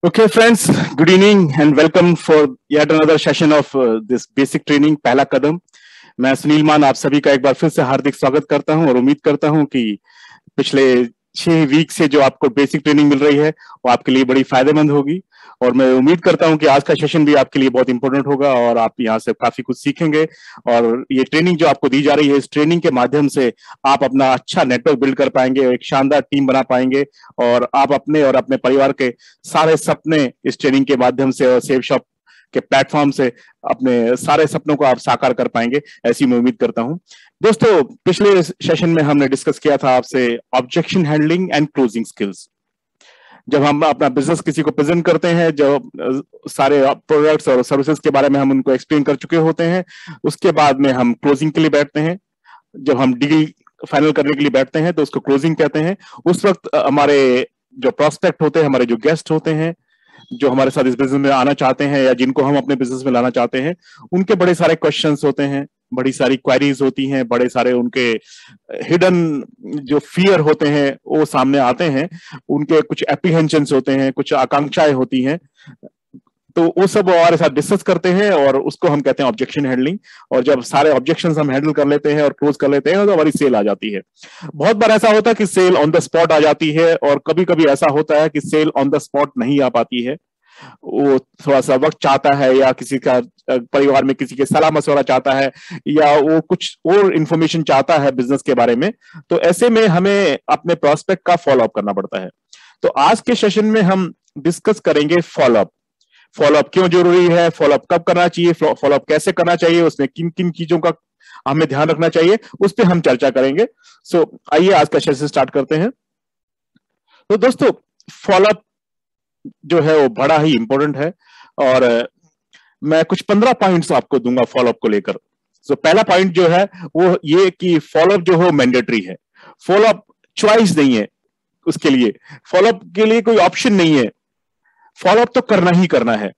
Okay, friends, good evening and welcome for yet another session of this basic training पहला कदम। मैं सुनील मान आप सभी का एक बार फिर से हार्दिक स्वागत करता हूं और उम्मीद करता हूं कि पिछले 6 वीक से जो आपको बेसिक ट्रेनिंग मिल रही है वो आपके लिए बड़ी फायदेमंद होगी। और मैं उम्मीद करता हूं कि आज का सेशन भी आपके लिए बहुत इंपॉर्टेंट होगा और आप यहाँ से काफी कुछ सीखेंगे। और ये ट्रेनिंग जो आपको दी जा रही है, इस ट्रेनिंग के माध्यम से आप अपना अच्छा नेटवर्क बिल्ड कर पाएंगे, एक शानदार टीम बना पाएंगे और आप अपने और अपने परिवार के सारे सपने इस ट्रेनिंग के माध्यम से और सेव शॉप के प्लेटफॉर्म से अपने सारे सपनों को आप साकार कर पाएंगे, ऐसी मैं उम्मीद करता हूं। दोस्तों, पिछले सेशन में हमने डिस्कस किया था आपसे objection handling and closing skills. जब हम अपना बिजनेस किसी को प्रेजेंट करते हैं, जब सारे प्रोडक्ट्स और सर्विसेज के बारे में हम उनको एक्सप्लेन कर चुके होते हैं, उसके बाद में हम क्लोजिंग के लिए बैठते हैं। जब हम डील फाइनल करने के लिए बैठते हैं तो उसको क्लोजिंग कहते हैं। उस वक्त हमारे जो प्रोस्पेक्ट होते हैं, हमारे जो गेस्ट होते हैं, जो हमारे साथ इस बिजनेस में आना चाहते हैं या जिनको हम अपने बिजनेस में लाना चाहते हैं, उनके बड़े सारे क्वेश्चंस होते हैं, बड़ी सारी क्वेरीज होती हैं, बड़े सारे उनके हिडन जो फियर होते हैं वो सामने आते हैं, उनके कुछ एप्रीहेंशंस होते हैं, कुछ आकांक्षाएं होती हैं, तो वो सब हमारे साथ डिस्कस करते हैं और उसको हम कहते हैं ऑब्जेक्शन हैंडलिंग। और जब सारे ऑब्जेक्शंस हम हैंडल कर लेते हैं और क्लोज कर लेते हैं तो हमारी सेल आ जाती है। बहुत बार ऐसा होता है कि सेल ऑन द स्पॉट आ जाती है और कभी कभी ऐसा होता है कि सेल ऑन द स्पॉट नहीं आ पाती है। वो थोड़ा सा वक्त चाहता है या किसी का परिवार में किसी के सलाह मशवरा चाहता है या वो कुछ और इंफॉर्मेशन चाहता है बिजनेस के बारे में, तो ऐसे में हमें अपने प्रोस्पेक्ट का फॉलोअप करना पड़ता है। तो आज के सेशन में हम डिस्कस करेंगे फॉलोअप। फॉलोअप क्यों जरूरी है, फॉलोअप कब करना चाहिए, फॉलोअप कैसे करना चाहिए, उसमें किन किन चीजों का हमें ध्यान रखना चाहिए, उस पर हम चर्चा करेंगे। सो आइए आज का सेशन स्टार्ट करते हैं। तो दोस्तों, फॉलोअप जो है वो बड़ा ही इंपॉर्टेंट है और मैं कुछ 15 पॉइंट्स आपको दूंगा फॉलोअप को लेकर। तो पहला पॉइंट जो है वो ये कि फॉलोअप जो है मैंडेटरी है। फॉलोअप चॉइस नहीं है, उसके लिए फॉलोअप के लिए कोई ऑप्शन नहीं है, फॉलोअप तो करना ही करना है।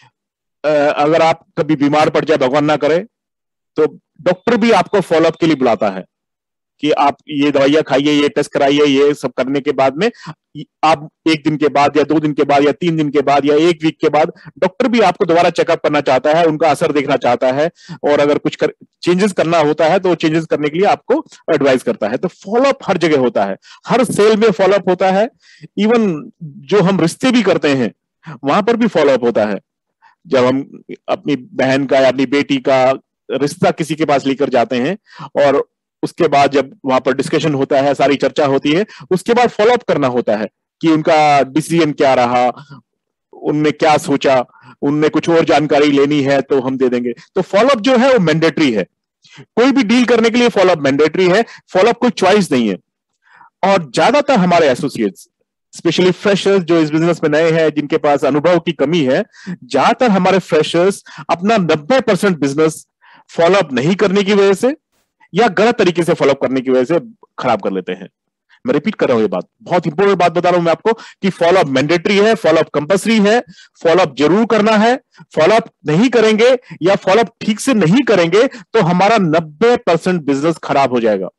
अगर आप कभी बीमार पड़ जाए, भगवान ना करे, तो डॉक्टर भी आपको फॉलोअप के लिए बुलाता है कि आप ये दवाइयां खाइए, ये टेस्ट कराइए, ये सब करने के बाद में आप 1 दिन के बाद या 2 दिन के बाद या 3 दिन के बाद या 1 वीक के बाद डॉक्टर भी आपको दोबारा चेकअप करना चाहता है, उनका असर देखना चाहता है और अगर कुछ चेंजेस करना होता है तो चेंजेस करने के लिए आपको एडवाइस करता है। तो फॉलोअप हर जगह होता है, हर सेल में फॉलोअप होता है। इवन जो हम रिश्ते भी करते हैं वहां पर भी फॉलोअप होता है। जब हम अपनी बहन का या अपनी बेटी का रिश्ता किसी के पास लेकर जाते हैं और उसके बाद जब वहां पर डिस्कशन होता है, सारी चर्चा होती है, उसके बाद फॉलोअप करना होता है कि उनका डिसीजन क्या रहा, उनने क्या सोचा, उनने कुछ और जानकारी लेनी है तो हम दे देंगे। तो फॉलोअप जो है वो मैंडेटरी है। कोई भी डील करने के लिए फॉलोअप मैंडेटरी है, फॉलोअप कोई चॉइस नहीं है। और ज्यादातर हमारे एसोसिएट्स, स्पेशली फ्रेशर्स जो इस बिजनेस में नए हैं, जिनके पास अनुभव की कमी है, ज्यादातर हमारे फ्रेशर्स अपना 90% बिजनेस फॉलोअप नहीं करने की वजह से या गलत तरीके से फॉलोअप करने की वजह से खराब कर लेते हैं। मैं रिपीट कर रहा हूं ये बात, बहुत इंपॉर्टेंट बात बता रहा हूं मैं आपको कि फॉलोअप मैंडेटरी है, फॉलोअप कंपल्सरी है, फॉलोअप जरूर करना है। फॉलोअप नहीं करेंगे या फॉलोअप ठीक से नहीं करेंगे तो हमारा 90% बिजनेस खराब हो जाएगा।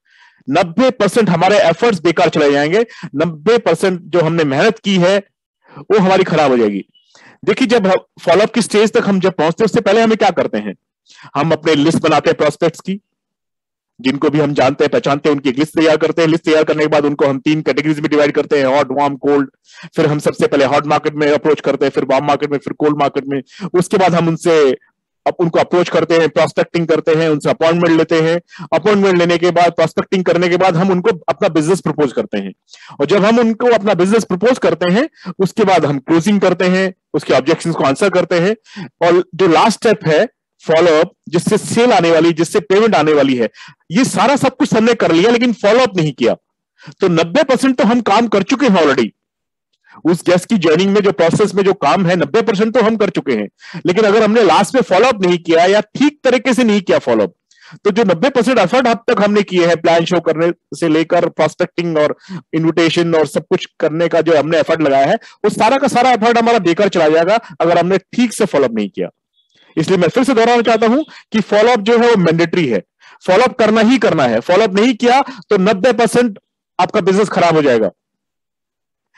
90% हमारे एफर्ट्स बेकार चले जाएंगे, 90% जो हमने मेहनत की है वो हमारी खराब हो जाएगी। देखिए, जब फॉलोअप की स्टेज तक हम जब पहुंचते हैं उससे पहले हमें क्या करते हैं, हम अपने लिस्ट बनाते हैं प्रोस्पेक्ट्स की, जिनको भी हम जानते हैं पहचानते हैं, उनकी एक लिस्ट तैयार करते हैं। लिस्ट तैयार करने के बाद उनको हम 3 कैटेगरीज में डिवाइड करते हैं, हॉट, वार्म, कोल्ड। फिर हम सबसे पहले हॉट मार्केट में अप्रोच करते हैं, फिर वार्म मार्केट में, फिर कोल्ड मार्केट में। उसके बाद हम उनको अप्रोच करते हैं, प्रोस्पेक्टिंग करते हैं, उनसे अपॉइंटमेंट लेते हैं। अपॉइंटमेंट लेने के बाद, प्रोस्पेक्टिंग करने के बाद हम उनको अपना बिजनेस प्रपोज करते हैं। और जब हम उनको अपना बिजनेस प्रपोज करते हैं उसके बाद हम क्लोजिंग करते हैं, उसके ऑब्जेक्शंस को आंसर करते हैं। और जो लास्ट स्टेप है फॉलोअप, जिससे सेल आने वाली, जिससे पेमेंट आने वाली है, ये सारा सब कुछ हमने कर लिया लेकिन फॉलोअप नहीं किया, तो 90% तो हम काम कर चुके हैं ऑलरेडी। उस गेस्ट की जर्नी में, जो प्रोसेस में जो काम है, 90% तो हम कर चुके हैं। लेकिन अगर हमने लास्ट में फॉलोअप नहीं किया या ठीक तरीके से नहीं किया फॉलोअप, तो जो 90% एफर्ट अब तक हमने किए हैं, प्लान शो करने से लेकर प्रोस्पेक्टिंग और इन्विटेशन और सब कुछ करने का जो हमने एफर्ट लगाया है, वो सारा का सारा एफर्ट हमारा बेकार चला जाएगा अगर हमने ठीक से फॉलोअप नहीं किया। इसलिए मैं फिर से दोहराना चाहता हूं कि फॉलोअप जो है वो मैंडेटरी है, फॉलोअप करना ही करना है। फॉलोअप नहीं किया तो 90% आपका बिजनेस खराब हो जाएगा।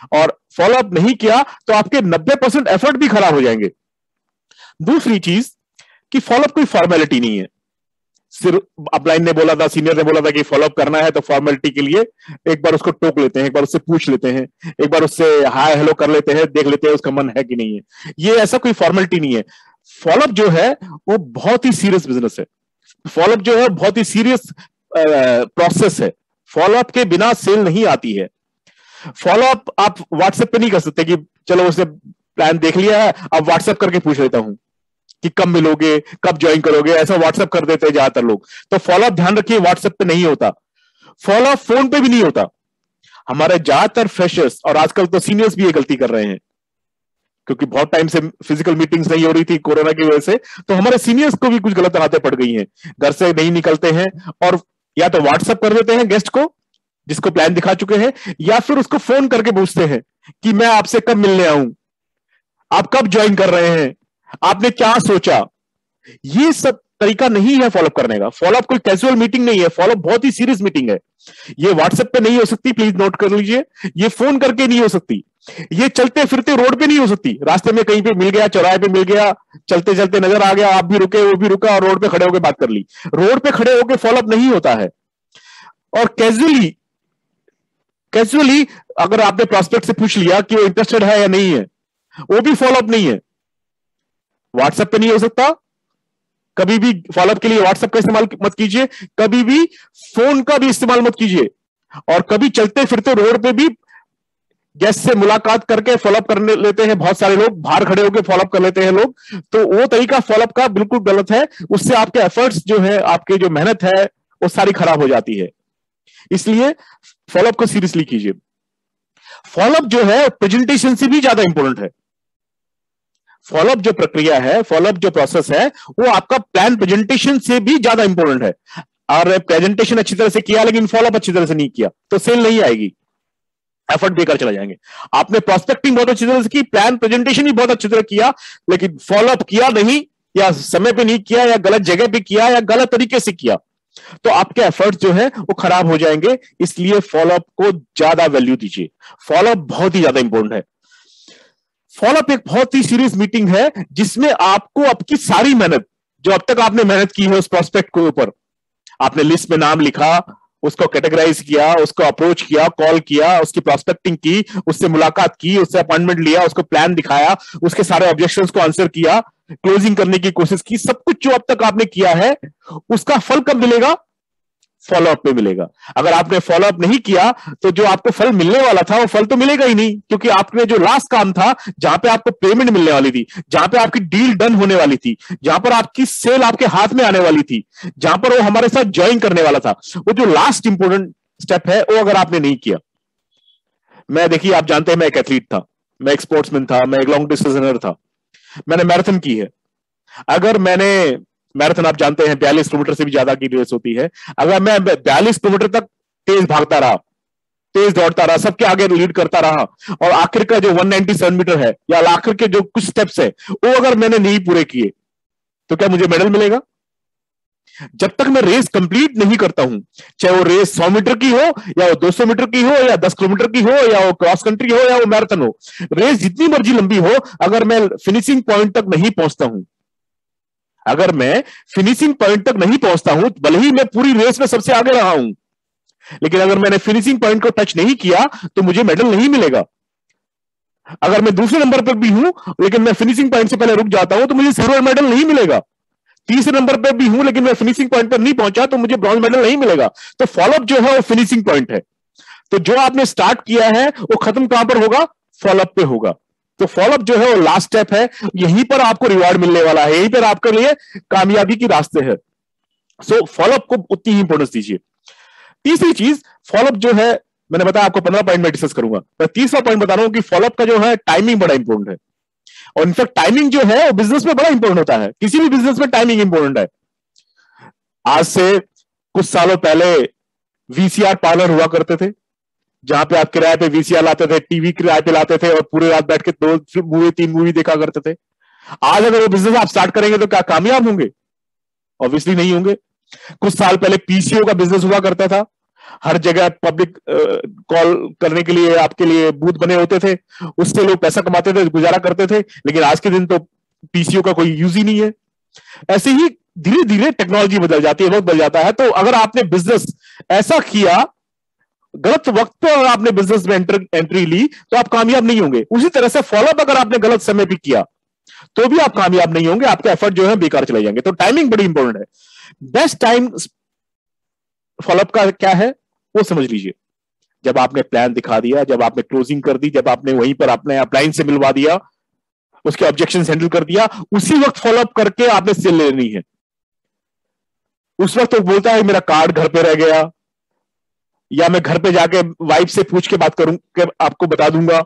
और फॉलो अप नहीं किया तो आपके 90% एफर्ट भी खराब हो जाएंगे। दूसरी चीज कि फॉलो अप कोई फॉर्मेलिटी नहीं है। सिर्फ अपलाइन ने बोला था, सीनियर ने बोला था कि फॉलो अप करना है, तो फॉर्मेलिटी के लिए एक बार उसको टोक लेते हैं, एक बार उससे पूछ लेते हैं, एक बार उससे हाय हेलो कर लेते हैं, देख लेते हैं उसका मन है कि नहीं है। ये ऐसा कोई फॉर्मेलिटी नहीं है। फॉलो अप जो है वो बहुत ही सीरियस बिजनेस है। फॉलो अप जो है बहुत ही सीरियस प्रोसेस है। फॉलो अप के बिना सेल नहीं आती है। फॉलो अप आप व्हाट्सएप पे नहीं कर सकते कि चलो उसने प्लान देख लिया है, अब व्हाट्सएप करके पूछ लेता हूं कि कब मिलोगे, कब ज्वाइन करोगे, ऐसा व्हाट्सएप कर देते हैं ज्यादातर लोग। तो फॉलो अप ध्यान रखिए व्हाट्सएप पे नहीं होता। फॉलो अप फोन पे भी नहीं होता। हमारे ज्यादातर फ्रेशर्स और आजकल तो सीनियर्स भी ये गलती कर रहे हैं, क्योंकि बहुत टाइम से फिजिकल मीटिंग्स नहीं हो रही थी कोरोना की वजह से, तो हमारे सीनियर्स को भी कुछ गलत आदतें पड़ गई हैं। घर से नहीं निकलते हैं और या तो व्हाट्सएप कर देते हैं गेस्ट को जिसको प्लान दिखा चुके हैं, या फिर उसको फोन करके पूछते हैं कि मैं आपसे कब मिलने आऊं, आप कब ज्वाइन कर रहे हैं, आपने क्या सोचा। ये सब तरीका नहीं है फॉलोअप करने का। फॉलोअप कोई कैजुअल मीटिंग नहीं है, फॉलोअप बहुत ही सीरियस मीटिंग है। ये व्हाट्सएप पे नहीं हो सकती, प्लीज नोट कर लीजिए। ये फोन करके नहीं हो सकती, ये चलते फिरते रोड पे नहीं हो सकती। रास्ते में कहीं पे मिल गया, चौराहे पे मिल गया, चलते चलते नजर आ गया, आप भी रुके, वो भी रुका और रोड पे खड़े होकर बात कर ली। रोड पे खड़े होकर फॉलोअप नहीं होता है। और कैजुअली कैजुअली अगर आपने प्रोस्पेक्ट से पूछ लिया कि वो इंटरेस्टेड है या नहीं है, वो भी फॉलोअप नहीं है। व्हाट्सएप पे नहीं हो सकता। कभी भी फॉलोअप के लिए व्हाट्सएप का इस्तेमाल मत कीजिए, कभी भी फोन का भी इस्तेमाल मत कीजिए, और कभी चलते फिरते रोड पे भी गेस्ट से मुलाकात करके फॉलोअप करने लेते हैं। बहुत सारे लोग बाहर खड़े होकर फॉलोअप कर लेते हैं लोग, तो वो तरीका फॉलोअप का बिल्कुल गलत है। उससे आपके एफर्ट्स जो है, आपकी जो मेहनत है, वो सारी खराब हो जाती है। इसलिए फॉलोअप को सीरियसली कीजिए। फॉलोअप जो है प्रेजेंटेशन से भी ज्यादा इंपॉर्टेंट है। फॉलोअप जो प्रक्रिया है, फॉलोअप जो प्रोसेस है, वो आपका प्लान प्रेजेंटेशन से भी ज्यादा इंपॉर्टेंट है। और प्रेजेंटेशन अच्छी तरह से किया लेकिन फॉलोअप अच्छी तरह से नहीं किया तो सेल नहीं आएगी, एफर्ट बेकार चला जाएंगे। आपने प्रोस्पेक्टिंग बहुत अच्छी तरह से की, प्लान प्रेजेंटेशन भी बहुत अच्छी तरह किया, लेकिन फॉलोअप किया नहीं, या समय पे नहीं किया, या गलत जगह पे किया, या गलत तरीके से किया, तो आपके एफर्ट्स जो है वो खराब हो जाएंगे। इसलिए फॉलोअप को ज्यादा वैल्यू दीजिए। फॉलोअप बहुत ही ज्यादा इंपॉर्टेंट है। फॉलोअप एक बहुत ही सीरियस मीटिंग है जिसमें आपको आपकी सारी मेहनत जो अब तक आपने मेहनत की है उस प्रोस्पेक्ट के ऊपर, आपने लिस्ट में नाम लिखा, उसको कैटेगराइज किया, उसको अप्रोच किया, कॉल किया, उसकी प्रोस्पेक्टिंग की, उससे मुलाकात की, उससे अपॉइंटमेंट लिया, उसको प्लान दिखाया, उसके सारे ऑब्जेक्शंस को आंसर किया, क्लोजिंग करने की कोशिश की, सब कुछ जो अब तक आपने किया है उसका फल कब मिलेगा? फॉलोअप पे मिलेगा। अगर आपने फॉलोअप नहीं किया तो जो आपको फल मिलने वाला था वो फल तो मिलेगा ही नहीं, क्योंकि आपने जो लास्ट काम था, जहां पे आपको पेमेंट मिलने वाली थी, जहां पे आपकी डील डन होने वाली थी, जहां पर आपकी सेल आपके हाथ में आने वाली थी, जहां पर वो हमारे साथ ज्वाइन करने वाला था, वो जो लास्ट इंपोर्टेंट स्टेप है वो अगर आपने नहीं किया। मैं देखिए, आप जानते हैं मैं एक एथलीट था, मैं एक स्पोर्ट्समैन था, मैं एक लॉन्ग डिस्टेंस रनर था, मैंने मैराथन की है। अगर मैंने मैराथन, आप जानते हैं 42 किलोमीटर से भी ज्यादा की रेस होती है, अगर मैं 42 किलोमीटर तक तेज भागता रहा, तेज दौड़ता रहा, सबके आगे लीड करता रहा, और आखिर का जो 197 मीटर है या आखिर के जो कुछ स्टेप्स है वो अगर मैंने नहीं पूरे किए, तो क्या मुझे मेडल मिलेगा? जब तक मैं रेस कंप्लीट नहीं करता हूं, चाहे वो रेस 100 मीटर की हो, या वो 200 मीटर की हो, या 10 किलोमीटर की हो, या वो क्रॉस कंट्री हो, या वो मैराथन हो, रेस जितनी मर्जी लंबी हो, अगर मैं फिनिशिंग पॉइंट तक नहीं पहुंचता हूं, अगर मैं फिनिशिंग पॉइंट तक नहीं पहुंचता हूं, भले ही मैं पूरी रेस में सबसे आगे रहा हूं, लेकिन अगर मैंने फिनिशिंग पॉइंट को टच नहीं किया तो मुझे मेडल नहीं मिलेगा। अगर मैं दूसरे नंबर पर भी हूं लेकिन मैं फिनिशिंग पॉइंट से पहले रुक जाता हूं तो मुझे सिल्वर मेडल नहीं मिलेगा। तीसरे नंबर पर भी हूं लेकिन मैं फिनिशिंग पॉइंट पर नहीं पहुंचा तो मुझे ब्रॉन्ज मेडल नहीं मिलेगा। तो फॉलोअप जो है वो फिनिशिंग पॉइंट है। तो जो आपने स्टार्ट किया है वो खत्म कहां पर होगा? फॉलोअप पे होगा। तो फॉलोअप जो है वो लास्ट स्टेप है, यहीं पर आपको रिवार्ड मिलने वाला है, यहीं पर आपके लिए कामयाबी की रास्ते है। सो फॉलोअप को उतनी ही इंपोर्टेंस दीजिए। तीसरी चीज, फॉलोअप जो है, मैंने बताया आपको 15 पॉइंट में डिस्कस करूंगा, मैं तीसरा पॉइंट बता रहा हूं कि फॉलोअप का जो है टाइमिंग बड़ा इंपॉर्टेंट है। और इनफैक्ट टाइमिंग जो है वो बिजनेस में बड़ा इंपॉर्टेंट होता है। किसी भी बिजनेस में टाइमिंग इंपॉर्टेंट है। आज से कुछ सालों पहले वीसीआर पार्लर हुआ करते थे, जहां पे आप किराए पे वीसीआर लाते थे, टीवी किराए पे लाते थे और पूरे रात बैठ के 2 मूवी 3 मूवी देखा करते थे। आज अगर वो बिजनेस आप स्टार्ट करेंगे तो क्या कामयाब होंगे? ऑब्वियसली नहीं होंगे। कुछ साल पहले पीसीओ का बिजनेस हुआ करता था। हर जगह पब्लिक कॉल करने के लिए आपके लिए बूथ बने होते थे, उससे लोग पैसा कमाते थे, गुजारा करते थे। लेकिन आज के दिन तो पीसीओ का कोई यूज ही नहीं है। ऐसे ही धीरे धीरे टेक्नोलॉजी बदल जाती है, वक्त बदल जाता है। तो अगर आपने बिजनेस ऐसा किया, गलत वक्त पे अगर आपने बिजनेस में एंट्री ली, तो आप कामयाब नहीं होंगे। उसी तरह से फॉलोअप अगर आपने गलत समय पे किया तो भी आप कामयाब नहीं होंगे, आपके एफर्ट जो है बेकार चले जाएंगे। तो टाइमिंग बड़ी इंपॉर्टेंट है। बेस्ट टाइम फॉलोअप का क्या है वो समझ लीजिए। जब आपने प्लान दिखा दिया, जब आपने क्लोजिंग कर दी, जब आपने वहीं पर अपने अपलाइन से मिलवा दिया, उसके ऑब्जेक्शन हैंडल कर दिया, उसी वक्त फॉलोअप करके आपने सेल लेनी है। उस वक्त तो बोलता है मेरा कार्ड घर पे रह गया, या मैं घर पे जाके वाइफ से पूछ के बात करूं कि आपको बता दूंगा।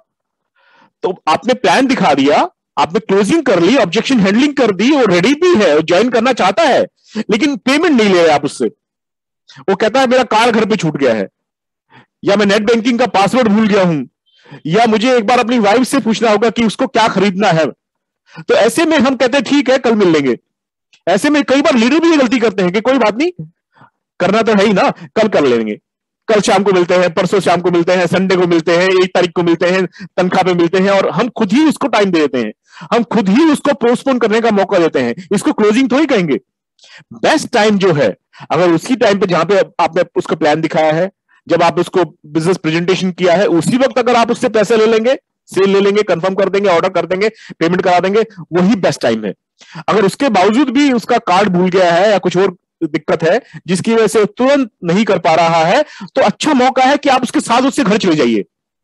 तो आपने प्लान दिखा दिया, आपने क्लोजिंग कर ली, ऑब्जेक्शन हैंडलिंग कर दी, वो रेडी भी है, वो ज्वाइन करना चाहता है, लेकिन पेमेंट नहीं ले रहे आप उससे। वो कहता है मेरा कार्ड घर पे छूट गया है, या मैं नेट बैंकिंग का पासवर्ड भूल गया हूं, या मुझे एक बार अपनी वाइफ से पूछना होगा कि उसको क्या खरीदना है। तो ऐसे में हम कहते हैं ठीक है कल मिल लेंगे। ऐसे में कई बार लीडर भी ये गलती करते हैं कि कोई बात नहीं, करना तो है ही ना, कल कर लेंगे, कल शाम को मिलते हैं, परसों शाम को मिलते हैं, संडे को मिलते हैं, 1 तारीख को मिलते हैं, तनख्वाह पे मिलते हैं, और हम खुद ही उसको टाइम दे देते हैं, हम खुद ही उसको पोस्टपोन करने का मौका देते हैं। इसको क्लोजिंग तो ही कहेंगे। बेस्ट टाइम जो है, अगर उसी टाइम पे जहां पे आपने उसको प्लान दिखाया है, जब आप उसको बिजनेस प्रेजेंटेशन किया है, उसी वक्त अगर आप उससे पैसे ले लेंगे, सेल ले लेंगे, कंफर्म कर देंगे, ऑर्डर कर देंगे, पेमेंट करा देंगे, वही बेस्ट टाइम है। अगर उसके बावजूद भी उसका कार्ड भूल गया है या कुछ और दिक्कत है जिसकी वजह से तुरंत नहीं कर पा रहा है, तो अच्छा मौका है कि आप उसके साथ उससे घर चले जाइए।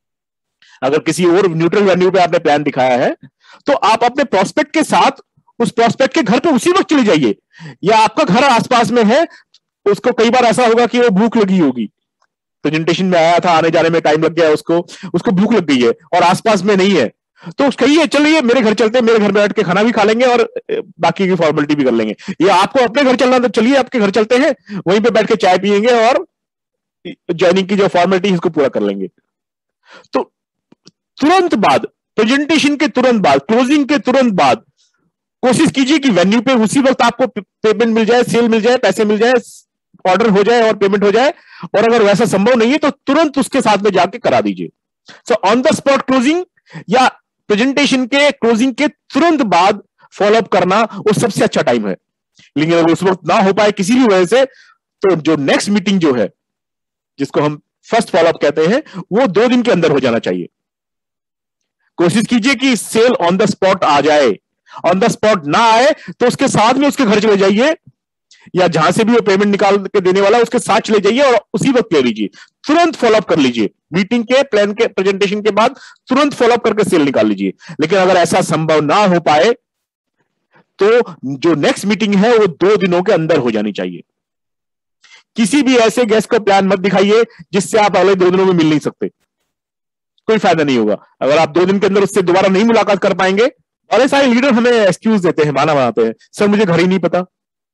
अगर किसी और न्यूट्रल वेन्यू पे आपने प्लान दिखाया है, तो आप अपने प्रोस्पेक्ट के साथ उस प्रोस्पेक्ट के घर पे उसी वक्त चले जाइए। या आपका घर आसपास में है, उसको कई बार ऐसा होगा कि वो भूख लगी होगी, प्रेजेंटेशन में आया था, आने जाने में टाइम लग गया, उसको भूख लग गई है और आसपास में नहीं है, तो कहिए चलिए मेरे घर चलते हैं, मेरे घर में बैठ के खाना भी खा लेंगे और बाकी की फॉर्मेलिटी भी कर लेंगे। या आपको अपने घर चलना तो चलिए आपके घर चलते हैं, वहीं पे बैठ के चाय पियेंगे और ज्वाइनिंग की जो फॉर्मेलिटी है इसको पूरा कर लेंगे। तो तुरंत बाद, प्रेजेंटेशन के तुरंत बाद, क्लोजिंग के तुरंत बाद कोशिश कीजिए कि वेन्यू पे उसी वक्त आपको पेमेंट मिल जाए, सेल मिल जाए, पैसे मिल जाए, ऑर्डर हो जाए और पेमेंट हो जाए। और अगर वैसा संभव नहीं है तो तुरंत उसके साथ में जाके करा दीजिए। So on the spot closing या प्रेजेंटेशन के क्लोजिंग के तुरंत बाद फॉलोअप करना वो सबसे अच्छा टाइम है। लेकिन अगर उस वक्त ना हो पाए किसी भी वजह से, तो जो नेक्स्ट मीटिंग जो है, जिसको हम फर्स्ट फॉलोअप कहते हैं, वो 2 दिन के अंदर हो जाना चाहिए। कोशिश कीजिए कि सेल ऑन द स्पॉट आ जाए। ऑन द स्पॉट ना आए तो उसके साथ में उसके घर चले जाइए, या जहां से भी वो पेमेंट निकाल के देने वाला है उसके साथ चले जाइए और उसी वक्त ले लीजिए। तुरंत फॉलोअप कर लीजिए, मीटिंग के प्लान के प्रेजेंटेशन के बाद तुरंत फॉलोअप करके सेल निकाल लीजिए। लेकिन अगर ऐसा संभव ना हो पाए तो जो नेक्स्ट मीटिंग है वो 2 दिनों के अंदर हो जानी चाहिए। किसी भी ऐसे गेस्ट को प्लान मत दिखाइए जिससे आप अगले 2 दिनों में मिल नहीं सकते, कोई फायदा नहीं होगा। अगर आप 2 दिन के अंदर उससे दोबारा नहीं मुलाकात कर पाएंगे, बड़े सारे लीडर हमें एक्सक्यूज देते हैं, बहाना बनाते हैं, सर मुझे घर ही नहीं पता,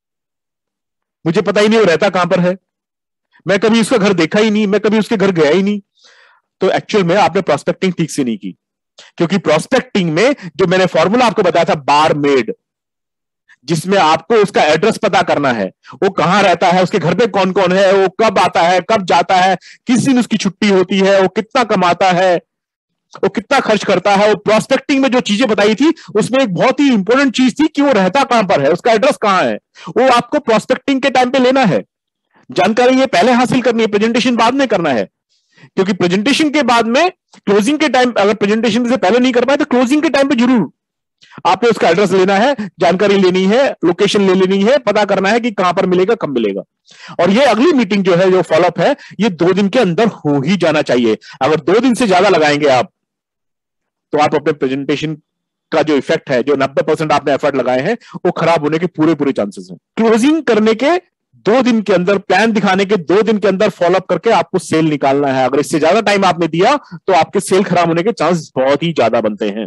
मुझे पता ही नहीं वो रहता कहां पर है, मैं कभी उसका घर देखा ही नहीं, मैं कभी उसके घर गया ही नहीं। तो एक्चुअल में आपने प्रोस्पेक्टिंग ठीक से नहीं की, क्योंकि प्रोस्पेक्टिंग में जो मैंने फॉर्मूला आपको बताया था बार मेड, जिसमें आपको उसका एड्रेस पता करना है, वो कहां रहता है, उसके घर पे कौन कौन है, वो कब आता है, कब जाता है, किस दिन उसकी छुट्टी होती है, वो कितना कमाता है, वो कितना खर्च करता है। वो प्रोस्पेक्टिंग में जो चीजें बताई थी उसमें एक बहुत ही इंपॉर्टेंट चीज थी कि वो रहता कहां पर है, उसका एड्रेस कहां है। वो आपको प्रोस्पेक्टिंग के टाइम पे लेना है, जानकारी ये पहले हासिल करनी है, प्रेजेंटेशन बाद में करना है। क्योंकि प्रेजेंटेशन के बाद में, क्लोजिंग के टाइम, अगर प्रेजेंटेशन से पहले नहीं कर पाए तो क्लोजिंग के टाइम पे जरूर आपने उसका एड्रेस लेना है, जानकारी लेनी है, लोकेशन ले लेनी है, पता करना है कि कहां पर मिलेगा, कब मिलेगा। और ये अगली मीटिंग जो है, जो फॉलोअप है, ये 2 दिन के अंदर हो ही जाना चाहिए। अगर 2 दिन से ज्यादा लगाएंगे आप, तो आप अपने प्रेजेंटेशन का जो इफेक्ट है, जो 90% आपने एफर्ट लगाए हैं, वो खराब होने के पूरे चांसेस हैं। क्लोजिंग करने के 2 दिन के अंदर, प्लान दिखाने के 2 दिन के अंदर फॉलोअप करके आपको सेल निकालना है। अगर इससे ज्यादा टाइम आपने दिया तो आपके सेल खराब होने के चांस बहुत ही ज्यादा बनते हैं।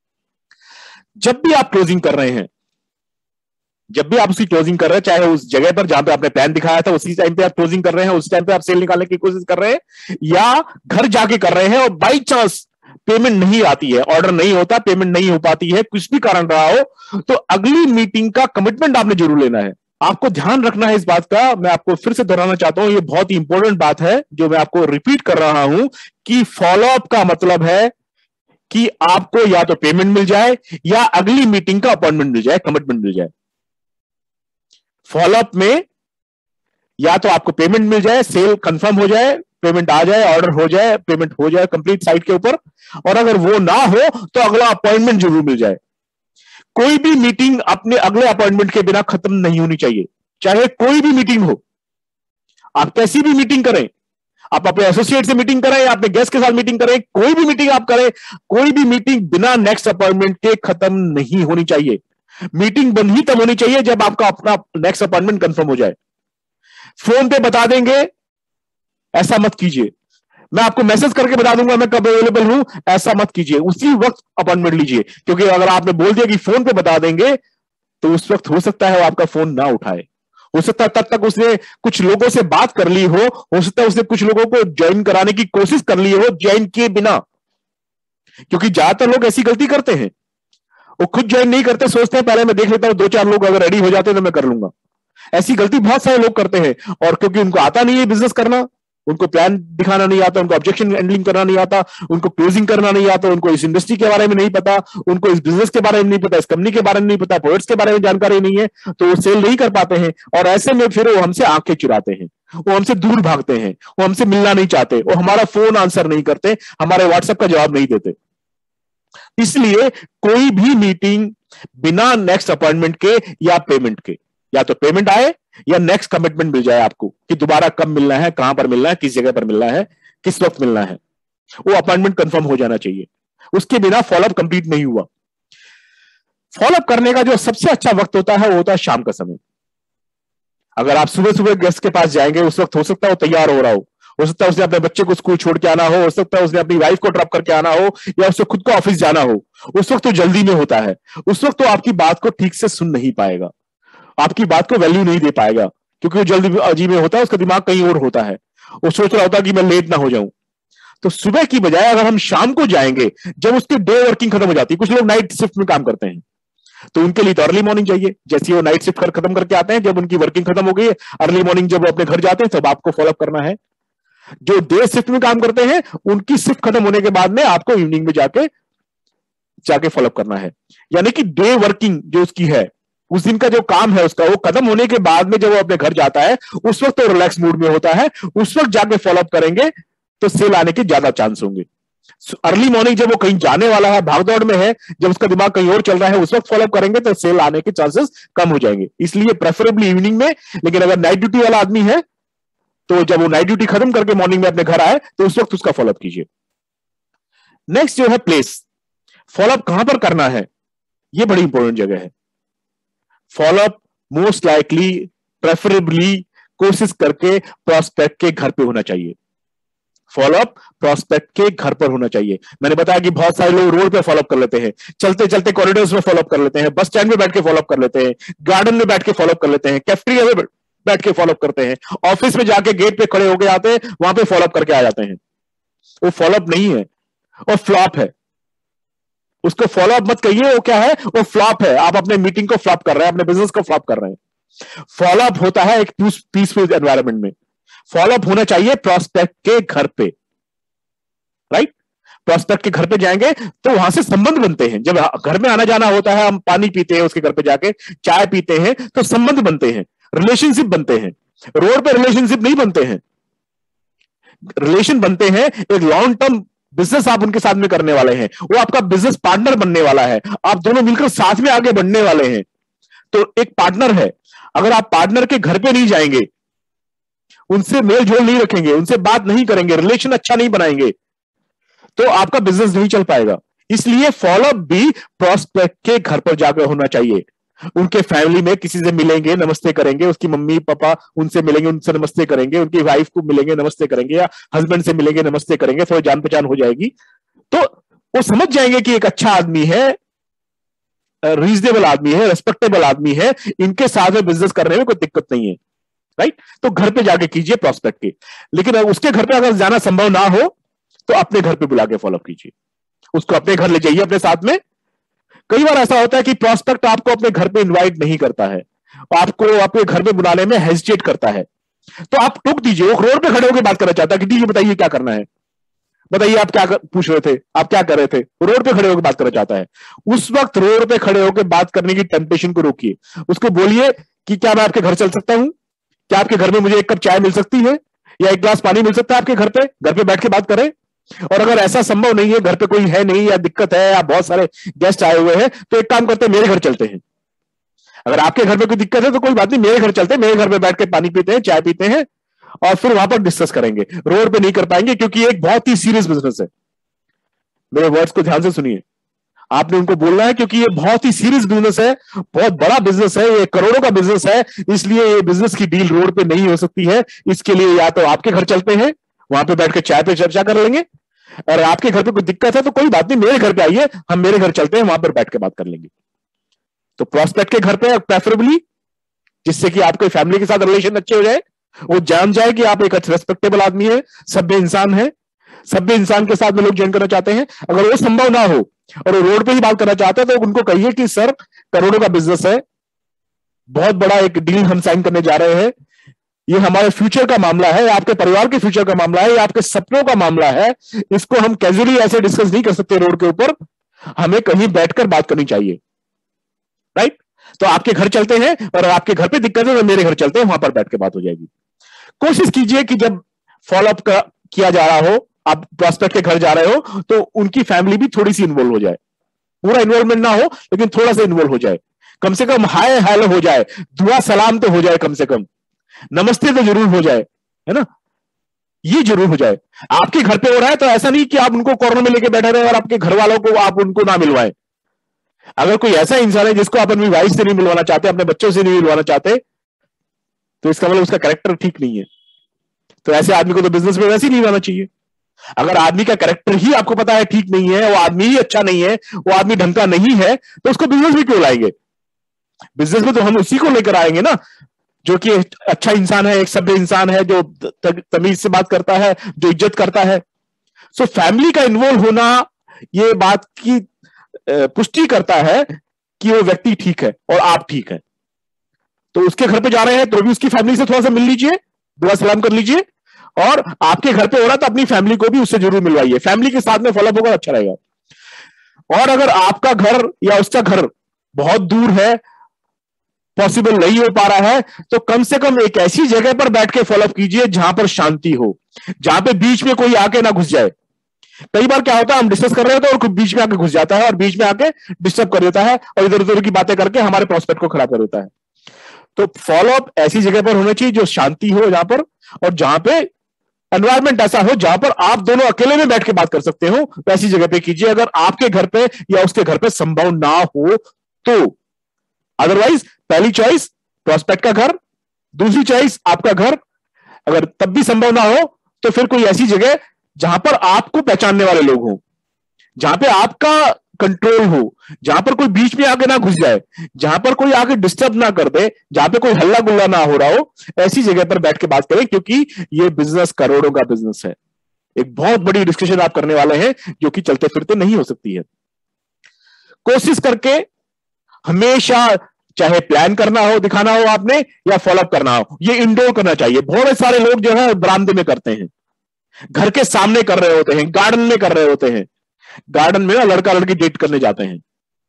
जब भी आप क्लोजिंग कर रहे हैं, जब भी आप उसकी क्लोजिंग कर रहे हैं, चाहे उस जगह पर जहां पे आपने प्लान दिखाया था उसी टाइम पे आप क्लोजिंग कर रहे हैं, उस टाइम पे आप सेल निकालने की कोशिश कर रहे हैं, या घर जाके कर रहे हैं और बाई चांस पेमेंट नहीं आती है, ऑर्डर नहीं होता, पेमेंट नहीं हो पाती है, कुछ भी कारण रहा हो, तो अगली मीटिंग का कमिटमेंट आपने जरूर लेना है। आपको ध्यान रखना है इस बात का, मैं आपको फिर से दोहराना चाहता हूं, ये बहुत ही इंपॉर्टेंट बात है जो मैं आपको रिपीट कर रहा हूं कि फॉलोअप का मतलब है कि आपको या तो पेमेंट मिल जाए या अगली मीटिंग का अपॉइंटमेंट मिल जाए, कमिटमेंट मिल जाए। फॉलोअप में या तो आपको पेमेंट मिल जाए, सेल कंफर्म हो जाए, पेमेंट आ जाए, ऑर्डर हो जाए, पेमेंट हो जाए कंप्लीट साइट के ऊपर, और अगर वो ना हो तो अगला अपॉइंटमेंट जरूर मिल जाए। कोई भी मीटिंग अपने अगले अपॉइंटमेंट के बिना खत्म नहीं होनी चाहिए, चाहे कोई भी मीटिंग हो। आप कैसी भी मीटिंग करें, आप अपने एसोसिएट से मीटिंग करें या अपने गेस्ट के साथ मीटिंग करें, कोई भी मीटिंग आप करें, कोई भी मीटिंग बिना नेक्स्ट अपॉइंटमेंट के खत्म नहीं होनी चाहिए। मीटिंग बंद ही तब होनी चाहिए जब आपका अपना नेक्स्ट अपॉइंटमेंट कंफर्म हो जाए। फोन पे बता देंगे ऐसा मत कीजिए, मैं आपको मैसेज करके बता दूंगा मैं कब अवेलेबल हूं, ऐसा मत कीजिए, उसी वक्त अपॉइंटमेंट लीजिए। क्योंकि अगर आपने बोल दिया कि फोन पे बता देंगे तो उस वक्त हो सकता है वो आपका फोन ना उठाए, हो सकता है तब तक उसने कुछ लोगों से बात कर ली हो सकता है उसने कुछ लोगों को ज्वाइन कराने की कोशिश कर ली हो ज्वाइन किए बिना। क्योंकि ज्यादातर लोग ऐसी गलती करते हैं, वो खुद ज्वाइन नहीं करते, सोचते हैं पहले मैं देख लेता हूं, दो चार लोग अगर रेडी हो जाते हैं तो मैं कर लूंगा। ऐसी गलती बहुत सारे लोग करते हैं, और क्योंकि उनको आता नहीं है बिजनेस करना, उनको प्लान दिखाना नहीं आता, उनको ऑब्जेक्शन हैंडलिंग करना नहीं आता, उनको क्लोजिंग करना नहीं आता, उनको इस इंडस्ट्री के बारे में नहीं पता, उनको इस बिजनेस के बारे में नहीं पता, इस कंपनी के बारे में नहीं पता, प्रोडक्ट्स के बारे में जानकारी नहीं है, तो वो सेल नहीं कर पाते हैं। और ऐसे में फिर वो हमसे आंखें चुराते हैं, वो हमसे दूर भागते हैं, वो हमसे मिलना नहीं चाहते, वो हमारा फोन आंसर नहीं करते, हमारे व्हाट्सएप का जवाब नहीं देते। इसलिए कोई भी मीटिंग बिना नेक्स्ट अपॉइंटमेंट के या पेमेंट के, या तो पेमेंट आए या नेक्स्ट कमिटमेंट मिल जाए आपको कि दोबारा कब मिलना है, कहां पर मिलना है, किस जगह पर मिलना है, किस वक्त मिलना है, वो अपॉइंटमेंट कंफर्म हो जाना चाहिए। उसके बिना फॉलोअप कंप्लीट नहीं हुआ। फॉलोअप करने का जो सबसे अच्छा वक्त होता है वो होता है शाम का समय। अगर आप सुबह सुबह गेस्ट के पास जाएंगे, उस वक्त हो सकता है वो तैयार हो रहा हो सकता है उसने अपने बच्चे को स्कूल छोड़ के आना हो सकता है उसने अपनी वाइफ को ड्रॉप करके आना हो, या उससे खुद को ऑफिस जाना हो। उस वक्त तो जल्दी में होता है, उस वक्त तो आपकी बात को ठीक से सुन नहीं पाएगा, आपकी बात को वैल्यू नहीं दे पाएगा, क्योंकि वो जल्दबाजी में होता है, उसका दिमाग कहीं और होता है, वो सोच रहा होता है कि मैं लेट ना हो जाऊं। तो सुबह की बजाय अगर हम शाम को जाएंगे, जब उसकी डे वर्किंग खत्म हो जाती है, कुछ लोग नाइट शिफ्ट में काम करते हैं, तो उनके लिए तो अर्ली मॉर्निंग चाहिए। जैसे वो नाइट शिफ्ट खत्म करके आते हैं, जब उनकी वर्किंग खत्म हो गई है, अर्ली मॉर्निंग जब वो अपने घर जाते हैं तब आपको फॉलोअप करना है। जो डे शिफ्ट में काम करते हैं, उनकी शिफ्ट खत्म होने के बाद में आपको इवनिंग में जाके फॉलोअप करना है। यानी कि डे वर्किंग जो उसकी है, उस दिन का जो काम है उसका, वो खत्म होने के बाद में जब वो अपने घर जाता है, उस वक्त तो रिलैक्स मूड में होता है, उस वक्त जाके फॉलोअप करेंगे तो सेल आने के ज्यादा चांस होंगे। अर्ली मॉर्निंग जब वो कहीं जाने वाला है, भागदौड़ में है, जब उसका दिमाग कहीं और चल रहा है, उस वक्त फॉलोअप करेंगे तो सेल आने के चांसेस कम हो जाएंगे। इसलिए प्रेफरेबली इवनिंग में। लेकिन अगर नाइट ड्यूटी वाला आदमी है तो जब वो नाइट ड्यूटी खत्म करके मॉर्निंग में अपने घर आए तो उस वक्त उसका फॉलोअप कीजिए। नेक्स्ट जो है प्लेस, फॉलोअप कहां पर करना है, यह बड़ी इंपॉर्टेंट जगह है। फॉलोअप मोस्ट लाइकली प्रेफरेबली कोशिश करके प्रोस्पेक्ट के घर पे होना चाहिए। फॉलोअप प्रोस्पेक्ट के घर पर होना चाहिए। मैंने बताया कि बहुत सारे लोग रोड पे फॉलोअप कर लेते हैं, चलते चलते कॉरिडोर्स में फॉलोअप कर लेते हैं, बस स्टैंड में बैठ के फॉलोअप कर लेते हैं, गार्डन में बैठ के फॉलोअप कर लेते हैं, कैफेटेरिया में बैठ के फॉलोअप करते हैं, ऑफिस में जाके गेट पे खड़े होके आते हैं, वहां पे फॉलोअप करके आ जाते हैं। वो फॉलोअप नहीं है, वो फ्लॉप है। उसको फॉलोअप मत कहिए, वो क्या है, वो फ्लॉप है। आप अपने मीटिंग को फ्लॉप कर रहे हैं, अपने बिजनेस को फ्लॉप कर रहे हैं। फॉलोअप होता है एक पीसफुल एनवायरनमेंट में। फॉलोअप होना चाहिए प्रोस्पेक्ट के घर पे, राइट। प्रोस्पेक्ट के घर पे जाएंगे तो वहां से संबंध बनते हैं। जब घर में आना जाना होता है, हम पानी पीते हैं उसके घर पे जाके, चाय पीते हैं, तो संबंध बनते हैं, रिलेशनशिप बनते हैं। रोड पे रिलेशनशिप नहीं बनते हैं, रिलेशन बनते हैं एक लॉन्ग टर्म बिजनेस आप उनके साथ में करने वाले हैं, वो आपका बिजनेस पार्टनर बनने वाला है, आप दोनों मिलकर साथ में आगे बढ़ने वाले हैं। तो एक पार्टनर है, अगर आप पार्टनर के घर पे नहीं जाएंगे, उनसे मेल जोल नहीं रखेंगे, उनसे बात नहीं करेंगे, रिलेशन अच्छा नहीं बनाएंगे, तो आपका बिजनेस नहीं चल पाएगा। इसलिए फॉलोअप भी प्रोस्पेक्ट के घर पर जाकर होना चाहिए। उनके फैमिली में किसी से मिलेंगे, नमस्ते करेंगे, उसकी मम्मी पापा उनसे मिलेंगे, उनसे नमस्ते करेंगे, उनकी वाइफ को मिलेंगे, नमस्ते करेंगे, या हस्बैंड से मिलेंगे, नमस्ते करेंगे, थोड़ी जान पहचान हो जाएगी, तो वो समझ जाएंगे कि एक अच्छा आदमी है, रीजनेबल आदमी है, रेस्पेक्टेबल आदमी है, इनके साथ में बिजनेस करने में कोई दिक्कत नहीं है, राइट। तो घर पे जाके कीजिए प्रोस्पेक्ट के। लेकिन उसके घर पे अगर जाना संभव ना हो तो अपने घर पे बुला के फॉलोअप कीजिए, उसको अपने घर ले जाइए अपने साथ में। कई बार ऐसा होता है कि प्रोस्पेक्ट आपको अपने घर पे इनवाइट नहीं करता है, आपको आपके घर में बुलाने में हेजिटेट करता है, तो आप टोक दीजिए। वो रोड पे खड़े होकर बात करना चाहता है कि ठीक है बताइए क्या करना है, बताइए आप क्या पूछ रहे थे, आप क्या कर रहे थे। रोड पे खड़े होकर बात करना चाहता है। उस वक्त रोड पे खड़े होकर बात करने की टेम्पटेशन को रोकिए। उसको बोलिए कि क्या मैं आपके घर चल सकता हूं, क्या आपके घर में मुझे एक कप चाय मिल सकती है या एक गिलास पानी मिल सकता है आपके घर पे बैठ के बात करें। और अगर ऐसा संभव नहीं है, घर पे कोई है नहीं या दिक्कत है या बहुत सारे गेस्ट आए हुए हैं, तो एक काम करते हैं, मेरे घर चलते हैं। अगर आपके घर पे कोई दिक्कत है तो कोई बात नहीं, मेरे घर चलते हैं, मेरे घर पे बैठ के पानी पीते हैं, चाय पीते हैं और फिर वहां पर डिस्कस करेंगे। रोड पे नहीं कर पाएंगे क्योंकि एक बहुत ही सीरियस बिजनेस है। मेरे वर्ड्स को ध्यान से सुनिए, आपने उनको बोलना है क्योंकि ये बहुत ही सीरियस बिजनेस है, बहुत बड़ा बिजनेस है, ये करोड़ों का बिजनेस है। इसलिए ये बिजनेस की डील रोड पे नहीं हो सकती है। इसके लिए या तो आपके घर चलते हैं, वहां पे बैठ के चाय पे चर्चा कर लेंगे, और आपके घर पे कोई दिक्कत है तो कोई बात नहीं, मेरे घर पे आइए, हम मेरे घर चलते हैं, वहां पर बैठ के बात कर लेंगे। तो प्रोस्पेक्ट के घर पे प्रेफरेबली, जिससे कि आपके फैमिली के साथ रिलेशन अच्छे हो जाए, वो जान जाए कि आप एक रेस्पेक्टेबल आदमी है, सभ्य इंसान है, सभ्य इंसान के साथ में लोग ज्वाइन करना चाहते हैं। अगर वो संभव ना हो और वो रोड पे ही बात करना चाहते हैं तो उनको कहिए कि सर करोड़ों का बिजनेस है, बहुत बड़ा एक डील हम साइन करने जा रहे हैं, ये हमारे फ्यूचर का मामला है, आपके परिवार के फ्यूचर का मामला है, ये आपके सपनों का मामला है, इसको हम कैजुअली ऐसे डिस्कस नहीं कर सकते रोड के ऊपर, हमें कहीं बैठकर बात करनी चाहिए। राइट? तो आपके घर चलते हैं, और आपके घर पे दिक्कत है तो मेरे घर चलते हैं, वहां पर बैठ के बात हो जाएगी। कोशिश कीजिए कि जब फॉलोअप किया जा रहा हो, आप प्रोस्पेक्ट के घर जा रहे हो, तो उनकी फैमिली भी थोड़ी सी इन्वॉल्व हो जाए। पूरा इन्वॉल्वमेंट ना हो लेकिन थोड़ा सा इन्वॉल्व हो जाए, कम से कम हाय हेलो हो जाए, दुआ सलाम तो हो जाए, कम से कम नमस्ते तो जरूर हो जाए, है ना, ये जरूर हो जाए। आपके घर पे हो रहा है तो ऐसा नहीं कि आप उनको कॉर्नर में लेके बैठे रहे और आपके घर वालों को आप उनको ना मिलवाएं। अगर कोई ऐसा इंसान है जिसको आप अपनी वाइफ से नहीं मिलवाना चाहते, अपने बच्चों से नहीं मिलवाना चाहते, तो इसका मतलब उसका कैरेक्टर ठीक नहीं है। तो ऐसे आदमी को तो बिजनेस में वैसे ही नहीं लाना चाहिए। अगर आदमी का कैरेक्टर ही आपको पता है ठीक नहीं है, वो आदमी ही अच्छा नहीं है, वो आदमी ढंग का नहीं है, तो उसको बिजनेस में क्यों लाएंगे? बिजनेस में तो हम उसी को लेकर आएंगे ना जो कि अच्छा इंसान है, एक सभ्य इंसान है, जो तमीज से बात करता है, जो इज्जत करता है। सो फैमिली का इन्वॉल्व होना ये बात की पुष्टि करता है कि वो व्यक्ति ठीक है और आप ठीक है। तो उसके घर पे जा रहे हैं तो भी उसकी फैमिली से थोड़ा सा मिल लीजिए, दुआ सलाम कर लीजिए, और आपके घर पे हो रहा तो अपनी फैमिली को भी उससे जरूर मिलवाइए। फैमिली के साथ में फॉलोअप होगा, अच्छा रहेगा। और अगर आपका घर या उसका घर बहुत दूर है, पॉसिबल नहीं हो पा रहा है, तो कम से कम एक ऐसी जगह पर बैठ के फॉलोअप कीजिए जहां पर शांति हो, जहां पे बीच में कोई आके ना घुस जाए। कई बार क्या होता है, हम डिस्कस कर रहे होते हैं और कोई बीच में आके घुस जाता है और बीच में आके डिस्टर्ब कर देता है और इधर उधर की बातें करके हमारे प्रोस्पेक्ट को खराब कर देता है। तो फॉलोअप ऐसी जगह पर होना चाहिए जो शांति हो जहां पर, और जहां पे एनवायरमेंट ऐसा हो जहां पर आप दोनों अकेले में बैठ के बात कर सकते हो, तो ऐसी जगह पे कीजिए। अगर आपके घर पे या उसके घर पे संभव ना हो तो अदरवाइज पहली चॉइस प्रोस्पेक्ट का घर, दूसरी चॉइस आपका घर। अगर तब भी संभव ना हो तो फिर कोई ऐसी जगह जहां पर आपको पहचानने वाले लोग हों, जहां पे आपका कंट्रोल हो, जहां पर कोई बीच में आके ना घुस जाए, जहां पर कोई आके डिस्टर्ब ना कर दे, जहां पे कोई हल्ला गुल्ला ना हो रहा हो, ऐसी जगह पर बैठ के बात करें, क्योंकि ये बिजनेस करोड़ों का बिजनेस है। एक बहुत बड़ी डिस्कशन आप करने वाले हैं जो कि चलते फिरते नहीं हो सकती है। कोशिश करके हमेशा, चाहे प्लान करना हो, दिखाना हो आपने, या फॉलोअप करना हो, ये इंडोर करना चाहिए। बहुत सारे लोग जो है बरामदे में करते हैं, घर के सामने कर रहे होते हैं, गार्डन में कर रहे होते हैं। गार्डन में ना लड़का लड़की डेट करने जाते हैं,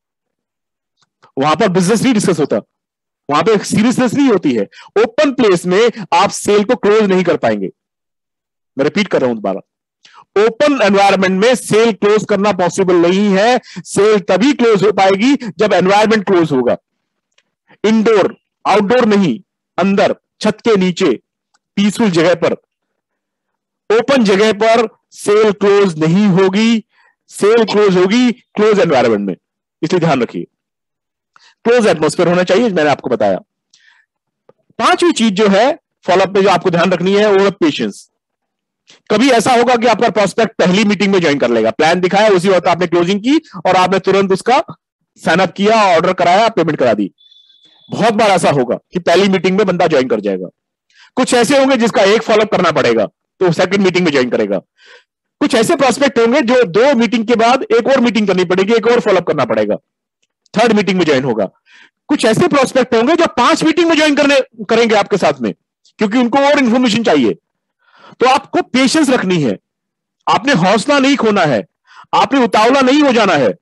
वहां पर बिजनेस नहीं डिस्कस होता, वहां पे सीरियसनेस नहीं होती है। ओपन प्लेस में आप सेल को क्लोज नहीं कर पाएंगे। मैं रिपीट कर रहा हूं दोबारा, ओपन एनवायरनमेंट में सेल क्लोज करना पॉसिबल नहीं है। सेल तभी क्लोज हो पाएगी जब एनवायरनमेंट क्लोज होगा। इंडोर, आउटडोर नहीं, अंदर छत के नीचे पीसफुल जगह पर, ओपन जगह पर सेल क्लोज नहीं होगी। सेल क्लोज होगी क्लोज एनवायरनमेंट में, इसलिए ध्यान रखिए। क्लोज एटमॉस्फेयर होना चाहिए, मैंने आपको बताया। पांचवी चीज जो है फॉलोअप में जो आपको ध्यान रखनी है वो है पेशेंस। कभी ऐसा होगा कि आपका प्रोस्पेक्ट पहली मीटिंग में ज्वाइन कर लेगा, प्लान दिखाया, उसी वक्त आपने क्लोजिंग की और आपने तुरंत उसका साइन अप किया, ऑर्डर कराया, पेमेंट करा दी। बहुत बार ऐसा होगा कि पहली मीटिंग में बंदा ज्वाइन कर जाएगा। कुछ ऐसे होंगे जिसका एक फॉलोअप करना पड़ेगा तो सेकंड मीटिंग में ज्वाइन करेगा। कुछ ऐसे प्रोस्पेक्ट होंगे जो 2 मीटिंग के बाद एक और मीटिंग करनी पड़ेगी, एक और फॉलोअप करना पड़ेगा। 3rd मीटिंग में ज्वाइन होगा। कुछ ऐसे प्रोस्पेक्ट होंगे जो 5 मीटिंग में ज्वाइन करेंगे आपके साथ में, क्योंकि उनको और इंफॉर्मेशन चाहिए। तो आपको पेशेंस रखनी है, आपने हौसला नहीं खोना है, आपने उतावला नहीं हो जाना है।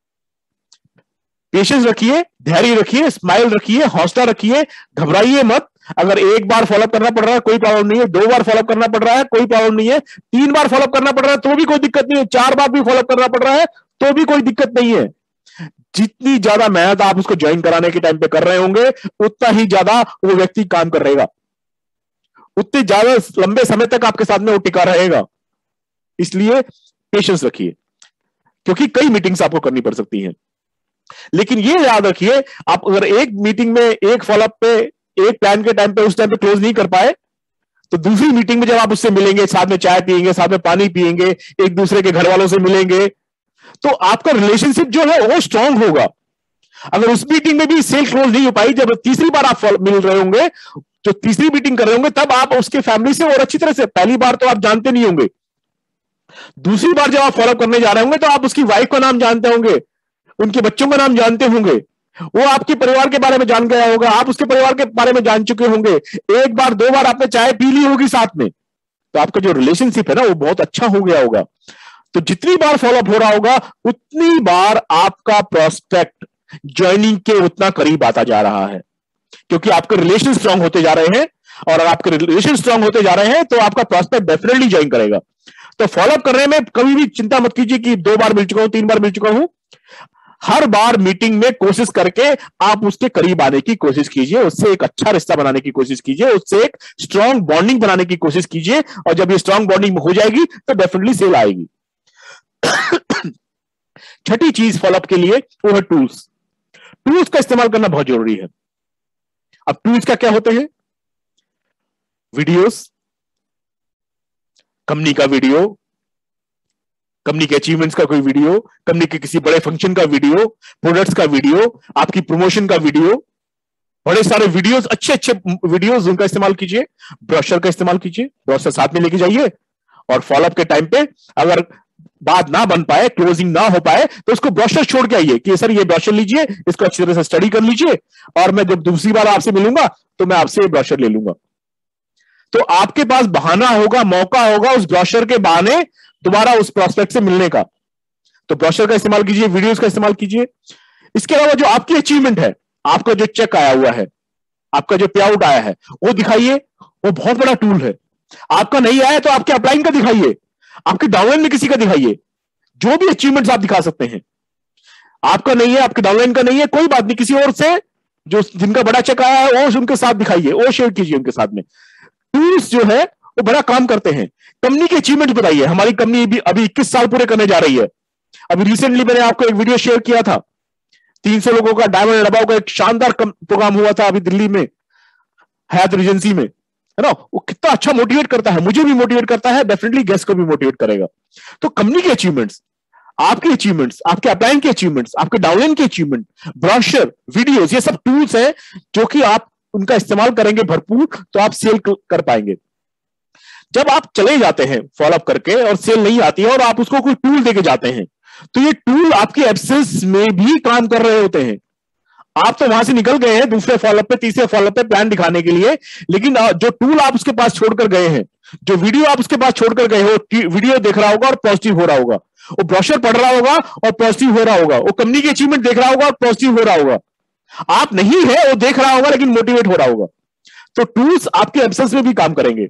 पेशेंस रखिए, धैर्य रखिए, स्माइल रखिए, हौसला रखिए, घबराइए मत। अगर 1 बार फॉलोअप करना पड़ रहा है कोई प्रॉब्लम नहीं है, 2 बार फॉलोअप करना पड़ रहा है कोई प्रॉब्लम नहीं है, 3 बार फॉलोअप करना पड़ रहा है तो भी कोई दिक्कत नहीं है, 4 बार भी फॉलोअप करना पड़ रहा है तो भी कोई दिक्कत नहीं है। जितनी ज्यादा मेहनत आप उसको ज्वाइन कराने के टाइम पे कर रहे होंगे, उतना ही ज्यादा वो व्यक्ति काम कर रहेगा, उतने ज्यादा लंबे समय तक आपके साथ में वो टिका रहेगा। इसलिए पेशेंस रखिए, क्योंकि कई मीटिंग्स आपको करनी पड़ सकती हैं। लेकिन ये याद रखिए, आप अगर एक मीटिंग में, एक फॉलोअप पे, एक प्लान के टाइम पे उस टाइम पे क्लोज नहीं कर पाए, तो दूसरी मीटिंग में जब आप उससे मिलेंगे, साथ में चाय पिएंगे, साथ में पानी पिएंगे, एक दूसरे के घर वालों से मिलेंगे, तो आपका रिलेशनशिप जो है वो स्ट्रांग होगा। अगर उस मीटिंग में भी सेल क्लोज नहीं हो पाई, जब तीसरी बार आप मिल रहे होंगे, जो तीसरी मीटिंग कर रहे होंगे, तब आप उसके फैमिली से और अच्छी तरह से, पहली बार तो आप जानते नहीं होंगे, दूसरी बार जब आप फॉलो करने जा रहे होंगे तो आप उसकी वाइफ का नाम जानते होंगे, उनके बच्चों का नाम जानते होंगे, वो आपके परिवार के बारे में जान गया होगा, आप उसके परिवार के बारे में जान चुके होंगे, 1 बार 2 बार आपने चाय पी ली होगी साथ में, तो आपका जो रिलेशनशिप है ना वो बहुत अच्छा हो गया होगा। तो जितनी बार फॉलोअप हो रहा होगा, उतनी बार आपका प्रोस्पेक्ट ज्वाइनिंग के उतना करीब आता जा रहा है, क्योंकि आपके रिलेशन स्ट्रांग होते जा रहे हैं, और अगर आपके रिलेशन स्ट्रांग होते जा रहे हैं तो आपका प्रोस्पेक्ट डेफिनेटली ज्वाइन करेगा। तो फॉलोअप करने में कभी भी चिंता मत कीजिए कि 2 बार मिल चुका हूं, 3 बार मिल चुका हूं। हर बार मीटिंग में कोशिश करके आप उसके करीब आने की कोशिश कीजिए, उससे एक अच्छा रिश्ता बनाने की कोशिश कीजिए, उससे एक स्ट्रांग बॉन्डिंग बनाने की कोशिश कीजिए, और जब ये स्ट्रांग बॉन्डिंग हो जाएगी तो डेफिनेटली सेल आएगी। छठी चीज फॉलोअप के लिए वो है टूल्स। टूल्स का इस्तेमाल करना बहुत जरूरी है। अब टूल्स का क्या होते हैं? वीडियोस, कंपनी का वीडियो, कंपनी के अचीवमेंट्स का कोई वीडियो, कंपनी के किसी बड़े फंक्शन का वीडियो, प्रोडक्ट्स का वीडियो, आपकी प्रमोशन का वीडियो, बड़े सारे वीडियोस, अच्छे अच्छे वीडियोस, उनका इस्तेमाल कीजिए। ब्रोशर का इस्तेमाल कीजिए, ब्रोशर साथ में लेके जाइए, और फॉलोअप के टाइम पे अगर बात ना बन पाए, क्लोजिंग ना हो पाए, तो उसको ब्रोशर छोड़ के आइए कि सर ये ब्रोशर लीजिए, इसको अच्छी तरह से स्टडी कर लीजिए, और मैं जब दूसरी बार आपसे मिलूंगा तो मैं आपसे ब्रोशर ले लूंगा। तो आपके पास बहाना होगा, मौका होगा उस ब्रोशर के बहाने दोबारा उस प्रोस्पेक्ट से मिलने का। तो ब्रोशर का इस्तेमाल कीजिए, वीडियोस का इस्तेमाल कीजिए। इसके अलावा जो आपकी अचीवमेंट है, आपका जो चेक आया हुआ है, आपका जो पे आउट आया है, वो दिखाइए, वो बहुत बड़ा टूल है। आपका नहीं आया तो आपके अपलाइन का दिखाइए, आपके डाउनलाइन में किसी का दिखाइए, जो भी अचीवमेंट्स आप दिखा सकते हैं। आपका नहीं है, आपके डाउनलाइन का नहीं है, कोई बात नहीं, किसी और से जो जिनका बड़ा चेक आया है वो उनके साथ दिखाइए, वो शेयर कीजिए उनके साथ में। टूल्स जो है वो बड़ा काम करते हैं। कंपनी के अचीवमेंट बताइए, हमारी कंपनी अभी 21 साल पूरे करने जा रही है। अभी रिसेंटली मैंने आपको एक वीडियो शेयर किया था, 300 लोगों का डायमंड एंड अबव का एक शानदार प्रोग्राम हुआ था अभी दिल्ली में, हयात रिजेंसी में, है ना। वो कितना अच्छा मोटिवेट करता है, मुझे भी मोटिवेट करता है, डेफिनेटली गेस्ट को भी मोटिवेट करेगा। तो कंपनी के अचीवमेंट्स, आपके अचीवमेंट्स, आपके अपलाइन के अचीवमेंट्स, आपके डाउनलाइन के अचीवमेंट, ब्रोशर, वीडियोस, ये सब टूल्स हैं जो कि आप उनका इस्तेमाल करेंगे भरपूर तो आप सेल कर पाएंगे। जब आप चले जाते हैं फॉलोअप करके और सेल नहीं आती है और आप उसको कोई टूल देके जाते हैं, तो ये टूल आपके एब्सेंस में भी काम कर रहे होते हैं। आप तो वहां से निकल गए हैं दूसरे फॉलोअप पे, तीसरे फॉलोअप पे प्लान दिखाने के लिए, लेकिन जो टूल आप उसके पास छोड़कर गए हैं, जो वीडियो आप उसके पास छोड़कर गए हो, वीडियो देख रहा होगा और पॉजिटिव हो रहा होगा, वो ब्रोशर पढ़ रहा होगा और पॉजिटिव हो रहा होगा, वो कंपनी की अचीवमेंट देख रहा होगा और पॉजिटिव हो रहा होगा। आप नहीं है, वो देख रहा होगा लेकिन मोटिवेट हो रहा होगा। तो टूल्स आपके एब्सेंस में भी काम करेंगे।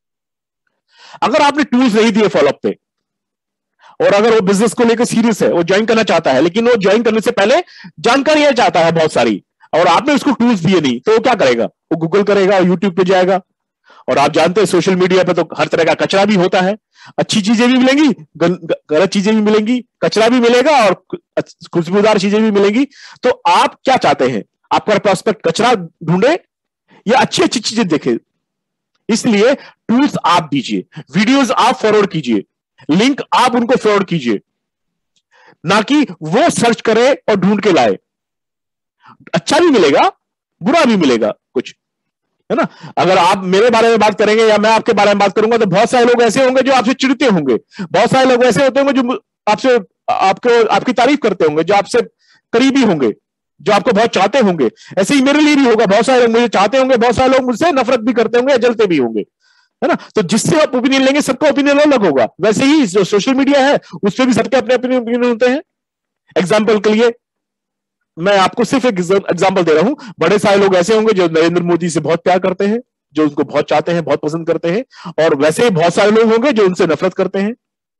अगर आपने टूल्स नहीं दिए फॉलोअप पे, और अगर वो बिजनेस को लेकर सीरियस है, वो ज्वाइन करना चाहता है, लेकिन वो ज्वाइन करने से पहले जानकारी चाहता है बहुत सारी, और आपने उसको टूल्स दिए नहीं, तो वो क्या करेगा? वो गूगल करेगा और यूट्यूब पे जाएगा, और आप जानते हैं सोशल मीडिया पे तो हर तरह का कचरा भी होता है, अच्छी चीजें भी मिलेंगी, गलत चीजें भी मिलेंगी, कचरा भी मिलेगा और खुशबूदार चीजें भी मिलेंगी। तो आप क्या चाहते हैं? आपका प्रोस्पेक्ट कचरा ढूंढे या अच्छी अच्छी चीजें देखे? इसलिए टूल्स आप दीजिए, वीडियोस आप फॉरवर्ड कीजिए, लिंक आप उनको फॉरवर्ड कीजिए, ना कि वो सर्च करे और ढूंढ के लाए। अच्छा भी मिलेगा, बुरा भी मिलेगा कुछ, है ना। अगर आप मेरे बारे में बात करेंगे या मैं आपके बारे में बात करूंगा, तो बहुत सारे लोग ऐसे होंगे जो आपसे चिढ़ते होंगे, बहुत सारे लोग ऐसे होते होंगे जो आपसे आपकी तारीफ करते होंगे, जो आपसे करीबी होंगे, जो आपको बहुत चाहते होंगे। ऐसे ही मेरे लिए भी होगा, बहुत सारे लोग मुझे चाहते होंगे, बहुत सारे लोग मुझसे नफरत भी करते होंगे या जलते भी होंगे, है ना। तो जिससे आप ओपिनियन लेंगे सबका ओपिनियन अलग होगा। वैसे ही जो सोशल मीडिया है उसपे भी सबके अपने अपने ओपिनियन होते हैं। एग्जाम्पल के लिए मैं आपको सिर्फ एक एग्जाम्पल दे रहा हूं, बड़े सारे लोग ऐसे होंगे जो नरेंद्र मोदी से बहुत प्यार करते हैं, जो उनको बहुत चाहते हैं, बहुत पसंद करते हैं, और वैसे ही बहुत सारे लोग होंगे जो उनसे नफरत करते हैं।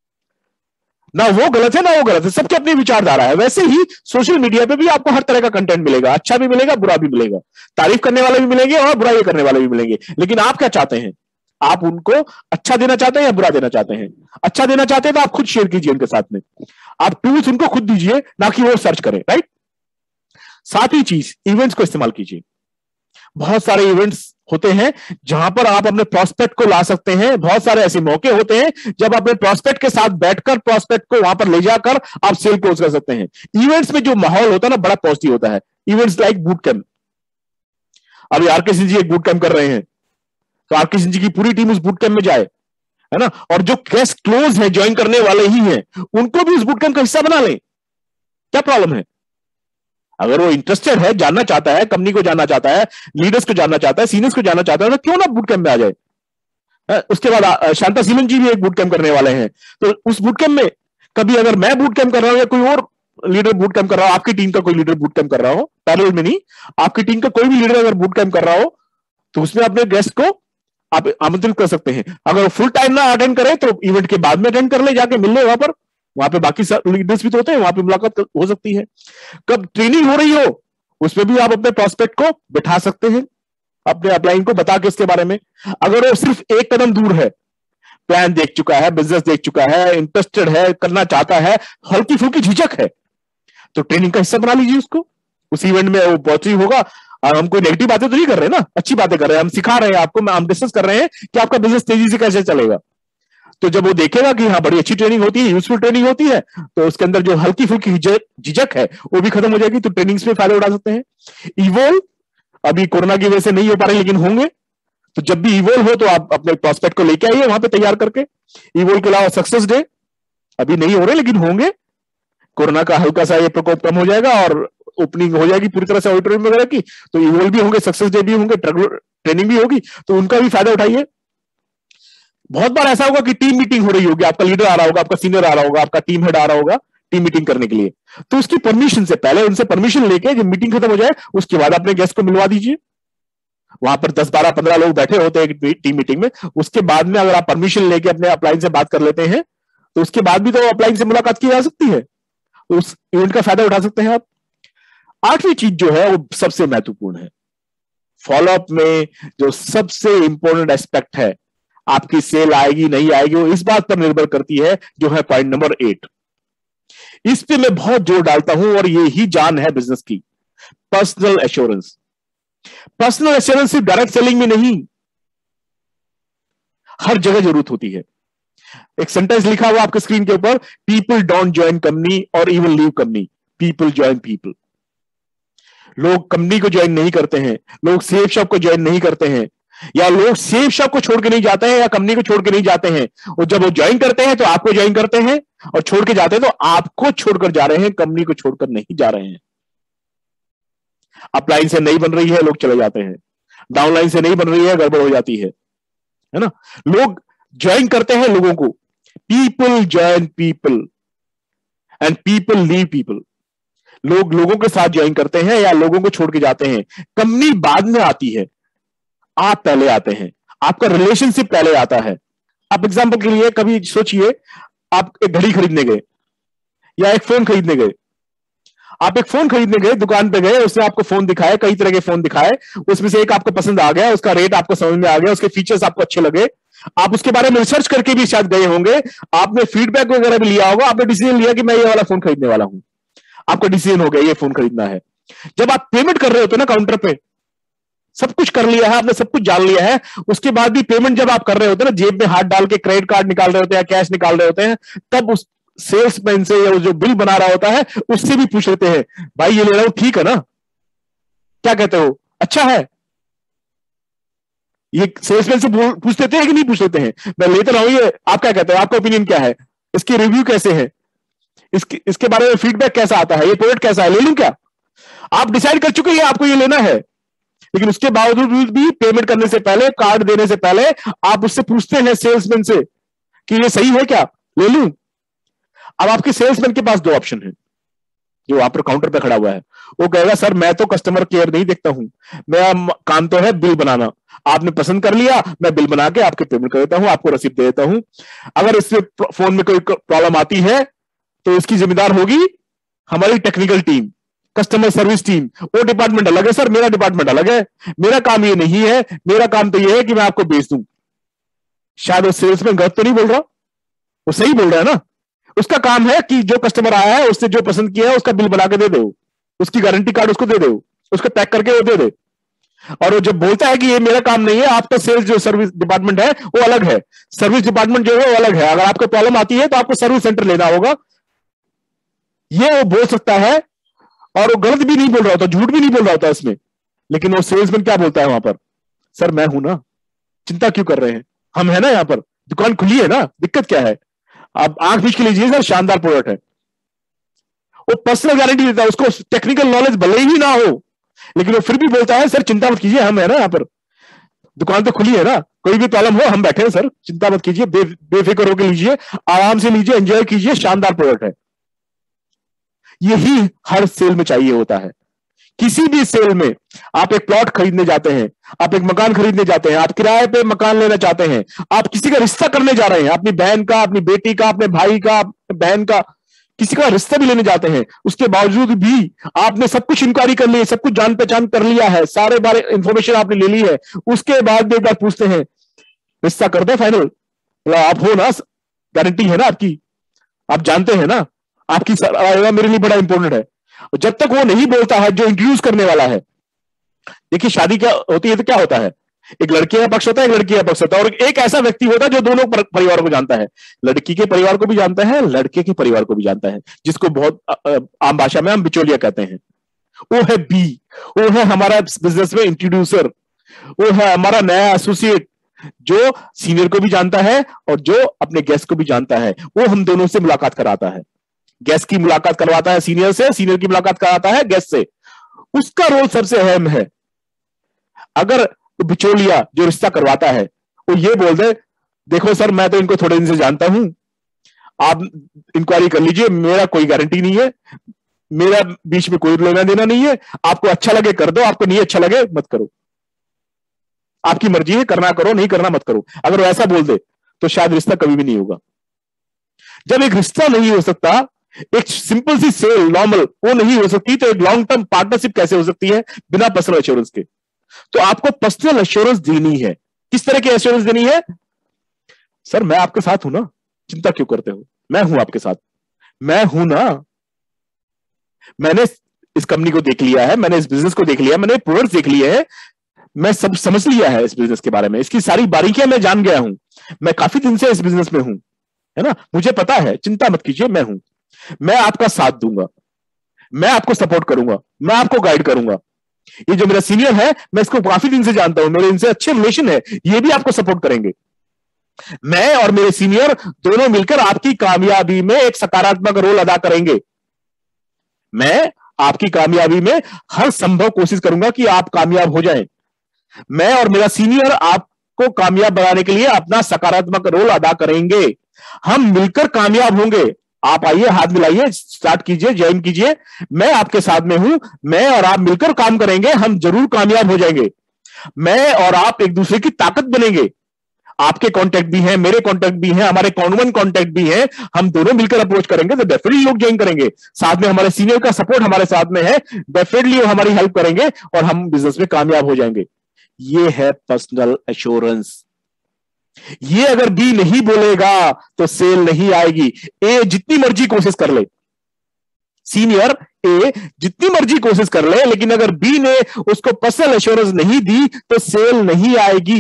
ना वो गलत है ना वो गलत है, सबकी अपनी विचारधारा है। वैसे ही सोशल मीडिया पे भी आपको हर तरह का कंटेंट मिलेगा, अच्छा भी मिलेगा, बुरा भी मिलेगा, तारीफ करने वाले भी मिलेंगे और बुराई करने वाले भी मिलेंगे। लेकिन आप क्या चाहते हैं? आप उनको अच्छा देना चाहते हैं या बुरा देना चाहते हैं? अच्छा देना चाहते हैं तो आप खुद शेयर कीजिए उनके साथ में, आप टूल्स उनको खुद दीजिए, ना कि वो सर्च करें, राइट। साथ ही चीज, इवेंट्स को इस्तेमाल कीजिए। बहुत सारे इवेंट्स होते हैं जहां पर आप अपने प्रोस्पेक्ट को ला सकते हैं। बहुत सारे ऐसे मौके होते हैं जब अपने प्रोस्पेक्ट के साथ बैठकर प्रोस्पेक्ट को वहां पर ले जाकर आप सेल क्लोज कर सकते हैं। इवेंट्स में जो माहौल होता है ना, बड़ा पॉजिटिव होता है। इवेंट्स लाइक बूट कैंप, अभी आरके सिंह जी एक बूट कैंप कर रहे हैं, तो आरके सिंह जी की पूरी टीम उस बूट कैंप में जाए, है ना। और जो गेस्ट क्लोज है, ज्वाइन करने वाले ही हैं, उनको भी उस बूट कैंप का हिस्सा बना लें। क्या प्रॉब्लम है? अगर वो इंटरेस्टेड है, जानना चाहता है, कंपनी को जानना चाहता है, लीडर्स को जानना चाहता है, सीनियर्स को जानना चाहता है, तो क्यों ना बूट कैंप में आ जाए। उसके बाद शांता सीमन जी भी एक बूट कैंप करने वाले हैं, तो उस बूट कैंप में कभी अगर मैं बूट कैंप कर रहा हूं या कोई और लीडर बूट कैंप कर रहा हो, आपकी टीम का कोई लीडर बूट कैंप कर रहा हो, पैरेलल में नहीं, आपकी टीम का कोई भी लीडर अगर बूट कैंप कर रहा हो, तो उसमें अपने गेस्ट को आप आमंत्रित कर सकते हैं। अगर फुल टाइम ना अटेंड करें तो इवेंट के बाद में अटेंड कर ले, जाके मिल ले वहां पे बाकी लीडर्स भी तो होते हैं, वहां पे मुलाकात हो सकती है। कब ट्रेनिंग हो रही हो उसमें भी आप अपने प्रोस्पेक्ट को बिठा सकते हैं, अपने अपलाइन को बता के इसके बारे में। अगर वो सिर्फ एक कदम दूर है, प्लान देख चुका है, बिजनेस देख चुका है, इंटरेस्टेड है, करना चाहता है, हल्की फुल्की झिझक है, तो ट्रेनिंग का हिस्सा बना लीजिए उसको। उस इवेंट में वो पॉजिटिव होगा। हम कोई नेगेटिव बातें तो नहीं कर रहे ना, अच्छी बातें कर रहे हैं, हम सिखा रहे हैं आपको, हम डिस्कस कर रहे हैं कि आपका बिजनेस तेजी से कैसे चलेगा। तो जब वो देखेगा कि हाँ बड़ी अच्छी ट्रेनिंग होती है, यूजफुल ट्रेनिंग होती है, तो उसके अंदर जो हल्की फुल्की झिझक है वो भी खत्म हो जाएगी। तो ट्रेनिंग्स में फायदा उठा सकते हैं। इवोल्व अभी कोरोना की वजह से नहीं हो पा रहे, लेकिन होंगे, तो जब भी इवोल्व हो तो आप अपने प्रोस्पेक्ट को लेके आइए वहां पे तैयार करके। इवोल्व के अलावा सक्सेस डे अभी नहीं हो रहे, लेकिन होंगे। कोरोना का हल्का सा ये प्रकोप कम हो जाएगा और ओपनिंग हो जाएगी पूरी तरह से ऑडिटोरियम वगैरह की, तो इवोल्व भी होंगे, सक्सेस डे भी होंगे, ट्रेनिंग भी होगी, तो उनका भी फायदा उठाइए। बहुत बार ऐसा होगा कि टीम मीटिंग हो रही होगी, आपका लीडर आ रहा होगा, आपका सीनियर आ रहा होगा, आपका टीम हेड आ रहा होगा टीम मीटिंग करने के लिए, तो उसकी परमिशन से पहले उनसे परमिशन लेके जब मीटिंग खत्म हो जाए उसके बाद अपने गेस्ट को मिलवा दीजिए। वहां पर 10 12 15 लोग बैठे होते हैं टीम मीटिंग में, उसके बाद में अगर आप परमिशन लेके अपने अपलाइन से बात कर लेते हैं तो उसके बाद भी तो अपलाइन से मुलाकात की जा सकती है, उस इवेंट का फायदा उठा सकते हैं आप। 8वीं चीज जो है वो सबसे महत्वपूर्ण है, फॉलोअप में जो सबसे इंपॉर्टेंट एस्पेक्ट है, आपकी सेल आएगी नहीं आएगी वो इस बात पर निर्भर करती है, जो है पॉइंट नंबर 8। इस पे मैं बहुत जोर डालता हूं और ये ही जान है बिजनेस की, पर्सनल एश्योरेंस। पर्सनल एश्योरेंस सिर्फ डायरेक्ट सेलिंग में नहीं, हर जगह जरूरत होती है। एक सेंटेंस लिखा हुआ आपके स्क्रीन के ऊपर, पीपल डोंट ज्वाइन कंपनी और even leave company, people join people. लोग कंपनी को ज्वाइन नहीं करते हैं, लोग सेफ शॉप को ज्वाइन नहीं करते हैं, या लोग सेफ शॉप को छोड़ के नहीं जाते हैं या कंपनी को छोड़ के नहीं जाते हैं। और जब वो ज्वाइन करते हैं तो आपको ज्वाइन करते हैं, और छोड़ के जाते हैं तो आपको छोड़कर जा रहे हैं, कंपनी को छोड़कर नहीं जा रहे हैं। अपलाइन से नहीं बन रही है, लोग चले जाते हैं, डाउनलाइन से नहीं बन रही है, गड़बड़ हो जाती है ना। लोग ज्वाइन करते हैं लोगों को, people join people and people leave people. लोग लोगों के साथ ज्वाइन करते हैं या लोगों को छोड़ के जाते हैं, कंपनी बाद में आती है, आप पहले आते हैं, आपका रिलेशनशिप पहले आता है। आप एग्जांपल के लिए कभी सोचिए, आप एक घड़ी खरीदने गए या एक फोन खरीदने गए। आप एक फोन खरीदने गए, दुकान पे गए, उसने आपको फोन दिखाए, कई तरह के फोन दिखाए, उसमें से एक आपको पसंद आ गया, उसका रेट आपको समझ में आ गया, उसके फीचर्स आपको अच्छे लगे, आप उसके बारे में रिसर्च करके भी शायद गए होंगे, आपने फीडबैक वगैरह भी लिया होगा, आपने डिसीजन लिया कि मैं ये वाला फोन खरीदने वाला हूं, आपका डिसीजन हो गया ये फोन खरीदना है। जब आप पेमेंट कर रहे होते ना काउंटर पे, सब कुछ कर लिया है आपने, सब कुछ जान लिया है, उसके बाद भी पेमेंट जब आप कर रहे होते हैं ना, जेब में हाथ डाल के क्रेडिट कार्ड निकाल रहे होते हैं, कैश निकाल रहे होते हैं, तब उस सेल्समैन से या जो बिल बना रहा होता है उससे भी पूछ लेते हैं, भाई ये ले रहा हूं ठीक है ना, क्या कहते हो, अच्छा है। ये सेल्समैन से पूछ लेते हैं कि नहीं पूछ लेते हैं, मैं लेते रहा हूं ये, आप क्या कहते हो, आपका ओपिनियन क्या है, इसकी रिव्यू कैसे है, इसके बारे में फीडबैक कैसा आता है, ये प्रोडक्ट कैसा है, ले लूं क्या। आप डिसाइड कर चुके हैं आपको ये लेना है, लेकिन उसके बावजूद भी पेमेंट करने से पहले, कार्ड देने से पहले आप उससे पूछते हैं सेल्समैन से कि ये सही है क्या, ले लूं। अब आपके सेल्समैन के पास दो ऑप्शन है, जो वहां पर काउंटर पे खड़ा हुआ है। वो कहेगा सर मैं तो कस्टमर केयर नहीं देखता हूं, मेरा काम तो है बिल बनाना, आपने पसंद कर लिया, मैं बिल बना के आपके पेमेंट कर देता हूं, आपको रसीद दे देता हूं। अगर इससे फोन में कोई प्रॉब्लम आती है तो इसकी जिम्मेदार होगी हमारी technical team, customer service team. वो डिपार्टमेंट अलग है सर, मेरा डिपार्टमेंट अलग है, मेरा काम ये नहीं है, मेरा काम तो ये है कि मैं आपको बेच दूं। शायद वो सेल्समैन गलत तो नहीं बोल रहा, वो सही बोल रहा है ना। उसका काम है कि जो कस्टमर आया है उससे जो पसंद किया है उसका बिल बना के दे दो, उसकी गारंटी कार्ड उसको दे दो, उसको पैक करके वो दे दे। और वो जब बोलता है कि ये मेरा काम नहीं है, आपका सेल्स जो सर्विस डिपार्टमेंट है वो अलग है, सर्विस डिपार्टमेंट जो है वो अलग है, अगर आपको प्रॉब्लम आती है तो आपको सर्विस सेंटर लेना होगा, ये वो बोल सकता है। और वो गलत भी नहीं बोल रहा होता, झूठ भी नहीं बोल रहा होता इसमें। लेकिन वो सेल्समैन क्या बोलता है वहां पर, सर मैं हूं ना, चिंता क्यों कर रहे हैं, हम है ना, यहां पर दुकान खुली है ना, दिक्कत क्या है, आप आंख बीच के लीजिए सर, शानदार प्रोडक्ट है। वो पर्सनल गारंटी देता है, उसको टेक्निकल नॉलेज भले ही ना हो, लेकिन वो फिर भी बोलता है सर चिंता मत कीजिए, हम है ना यहाँ पर, दुकान तो खुली है ना, कोई भी प्रॉब्लम हो हम बैठे हैं सर, चिंता मत कीजिए, बेफिक्र होकर लीजिए, आराम से लीजिए, एंजॉय कीजिए, शानदार प्रोडक्ट है। यही हर सेल में चाहिए होता है। किसी भी सेल में आप एक प्लॉट खरीदने जाते हैं, आप एक मकान खरीदने जाते हैं, आप किराए पे मकान लेना चाहते हैं, आप किसी का रिश्ता करने जा रहे हैं, अपनी बहन का, अपनी बेटी का, अपने भाई का, अपने बहन का, किसी का रिश्ता भी लेने जाते हैं, उसके बावजूद भी आपने सब कुछ इंक्वायरी कर ली है, सब कुछ जान पहचान कर लिया है, सारे बारे इंफॉर्मेशन आपने ले ली है, उसके बाद भी एक बार पूछते हैं रिश्ता कर दो फाइनल, आप हो ना, गारंटी है ना आपकी, आप जानते हैं ना, आपकी मेरे लिए बड़ा इंपॉर्टेंट है। जब तक वो नहीं बोलता है जो इंट्रोड्यूस करने वाला है, देखिए शादी क्या होती है तो क्या होता है, एक लड़के का पक्ष होता है, एक लड़की का पक्ष होता है, और एक ऐसा व्यक्ति होता है जो दोनों परिवार को जानता है, लड़की के परिवार को भी जानता है, लड़के के परिवार को भी जानता है, जिसको बहुत आम भाषा में हम बिचौलिया कहते हैं। वो है बी, वो है हमारा बिजनेस में इंट्रोड्यूसर, वो है हमारा नया एसोसिएट, जो सीनियर को भी जानता है और जो अपने गेस्ट को भी जानता है। वो हम दोनों से मुलाकात कराता है, गेस्ट की मुलाकात करवाता है सीनियर से, सीनियर की मुलाकात कराता है गेस्ट से। उसका रोल सबसे अहम है। अगर बिचौलिया जो रिश्ता करवाता है वो ये बोल दे देखो सर मैं तो इनको थोड़े दिन से जानता हूं, आप इंक्वायरी कर लीजिए, मेरा कोई गारंटी नहीं है, मेरा बीच में कोई लेना देना नहीं है, आपको अच्छा लगे कर दो, आपको नहीं अच्छा लगे मत करो, आपकी मर्जी है, करना करो, नहीं करना मत करो। अगर वो ऐसा बोल दे तो शायद रिश्ता कभी भी नहीं होगा। जब एक रिश्ता नहीं हो सकता, एक सिंपल सी सेल नॉर्मल वो नहीं हो सकती, तो एक लॉन्ग टर्म पार्टनरशिप कैसे हो सकती है बिना पर्सनल एश्योरेंस के। तो आपको पर्सनल एश्योरेंस देनी है। किस तरह की एश्योरेंस देनी है, सर मैं आपके साथ हूं ना, चिंता क्यों करते हो, मैं हूं आपके साथ, मैं हूं ना, मैंने इस कंपनी को देख लिया है, मैंने इस बिजनेस को देख लिया, मैंने प्रोडक्ट्स देख लिए हैं, मैं सब समझ लिया है इस बिजनेस के बारे में, इसकी सारी बारीकियां मैं जान गया हूं, मैं काफी दिन से इस बिजनेस में हूं, है ना, मुझे पता है, चिंता मत कीजिए, मैं हूं, मैं आपका साथ दूंगा, मैं आपको सपोर्ट करूंगा, मैं आपको गाइड करूंगा। ये जो मेरा सीनियर है मैं इसको काफी दिन से जानता हूं, मेरे इनसे अच्छे रिलेशन है, ये भी आपको सपोर्ट करेंगे। मैं और मेरे सीनियर दोनों मिलकर आपकी कामयाबी में एक सकारात्मक रोल अदा करेंगे। मैं आपकी कामयाबी में हर संभव कोशिश करूंगा कि आप कामयाब हो जाएं। मैं और मेरा सीनियर आपको कामयाब बनाने के लिए अपना सकारात्मक रोल अदा करेंगे। हम मिलकर कामयाब होंगे। आप आइए, हाथ मिलाइए, स्टार्ट कीजिए, ज्वाइन कीजिए, मैं आपके साथ में हूं, मैं और आप मिलकर काम करेंगे, हम जरूर कामयाब हो जाएंगे। मैं और आप एक दूसरे की ताकत बनेंगे। आपके कांटेक्ट भी हैं, मेरे कांटेक्ट भी हैं, हमारे कॉमन कांटेक्ट भी हैं, हम दोनों मिलकर अप्रोच करेंगे तो डेफिनेटली लोग ज्वाइन करेंगे। साथ में हमारे सीनियर का सपोर्ट हमारे साथ में है, डेफिनेटली वो हमारी हेल्प करेंगे और हम बिजनेस में कामयाब हो जाएंगे। ये है पर्सनल एश्योरेंस। ये अगर बी नहीं बोलेगा तो सेल नहीं आएगी। ए जितनी मर्जी कोशिश कर ले, सीनियर ए जितनी मर्जी कोशिश कर ले, लेकिन अगर बी ने उसको पर्सनल एश्योरेंस नहीं दी तो सेल नहीं आएगी।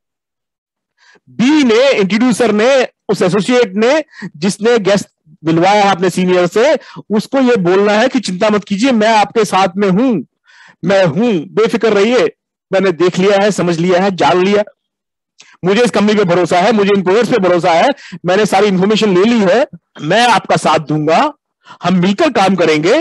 बी ने, इंट्रोड्यूसर ने, उस एसोसिएट ने जिसने गेस्ट मिलवाया है अपने सीनियर से, उसको यह बोलना है कि चिंता मत कीजिए, मैं आपके साथ में हूं, मैं हूं, बेफिक्र रहिए, मैंने देख लिया है, समझ लिया है, जान लिया, मुझे इस कंपनी पे भरोसा है, मुझे इन प्रोडक्ट्स पे भरोसा है, मैंने सारी इंफॉर्मेशन ले ली है, मैं आपका साथ दूंगा, हम मिलकर काम करेंगे,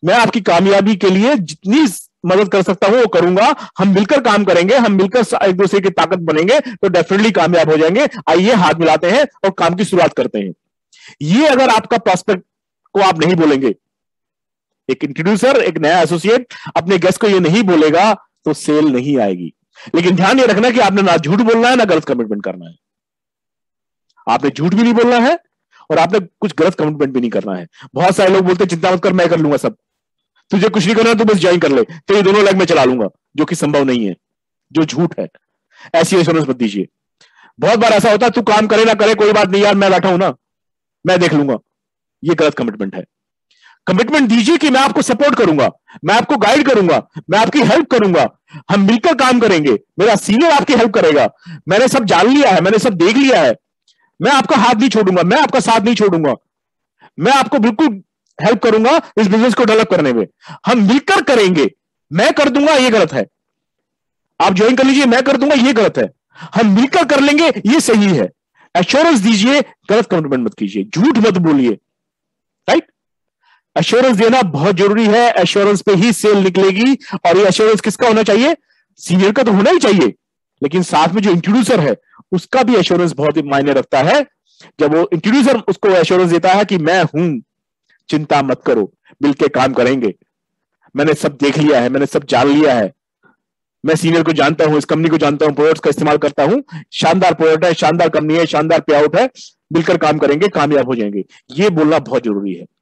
मैं आपकी कामयाबी के लिए जितनी मदद कर सकता हूं वो करूंगा। हम मिलकर काम करेंगे, हम मिलकर एक दूसरे की ताकत बनेंगे तो डेफिनेटली कामयाब हो जाएंगे। आइए हाथ मिलाते हैं और काम की शुरुआत करते हैं। ये अगर आपका प्रोस्पेक्ट को आप नहीं बोलेंगे, एक इंट्रोड्यूसर, एक नया एसोसिएट अपने गेस्ट को ये नहीं बोलेगा तो सेल नहीं आएगी। लेकिन ध्यान ये रखना कि आपने ना झूठ बोलना है ना गलत कमिटमेंट करना है। आपने झूठ भी नहीं बोलना है और आपने कुछ गलत कमिटमेंट भी नहीं करना है। बहुत सारे लोग बोलते हैं चिंता मत कर, मैं कर लूंगा सब, तुझे कुछ नहीं करना, तू बस ज्वाइन कर ले, तो ये दोनों लेग में चला लूंगा, जो कि संभव नहीं है, जो झूठ है। ऐसी एश्योरेंस मत दीजिए। बहुत बार ऐसा होता है, तू काम करे ना करे कोई बात नहीं यार, मैं बैठा हूं ना, मैं देख लूंगा। ये गलत कमिटमेंट है। कमिटमेंट दीजिए कि मैं आपको सपोर्ट करूंगा, मैं आपको गाइड करूंगा, मैं आपकी हेल्प करूंगा, हम मिलकर काम करेंगे, मेरा सीनियर आपकी हेल्प करेगा, मैंने सब जान लिया है, मैंने सब देख लिया है, मैं आपका हाथ नहीं छोड़ूंगा, मैं आपका साथ नहीं छोड़ूंगा, मैं आपको बिल्कुल हेल्प करूंगा इस बिजनेस को डेवलप करने में, हम मिलकर करेंगे, मैं कर दूंगा, ये गलत है। आप ज्वाइन कर लीजिए, मैं कर दूंगा, ये गलत है। हम मिलकर कर लेंगे, ये सही है। एश्योरेंस दीजिए, गलत कमिटमेंट मत कीजिए, झूठ मत बोलिए। राइट? एश्योरेंस देना बहुत जरूरी है। एश्योरेंस पे ही सेल निकलेगी। और ये एश्योरेंस किसका होना चाहिए? सीनियर का तो होना ही चाहिए, लेकिन साथ में जो इंट्रोड्यूसर है उसका भी एश्योरेंस बहुत ही मायने रखता है। जब वो इंट्रोड्यूसर उसको एश्योरेंस देता है कि मैं हूं, चिंता मत करो, मिलके काम करेंगे, मैंने सब देख लिया है, मैंने सब जान लिया है, मैं सीनियर को जानता हूं, इस कंपनी को जानता हूं, प्रोडक्ट्स का इस्तेमाल करता हूं, शानदार प्रोडक्ट है, शानदार कंपनी है, शानदार पे आउट है, मिलकर काम करेंगे, कामयाब हो जाएंगे, ये बोलना बहुत जरूरी है।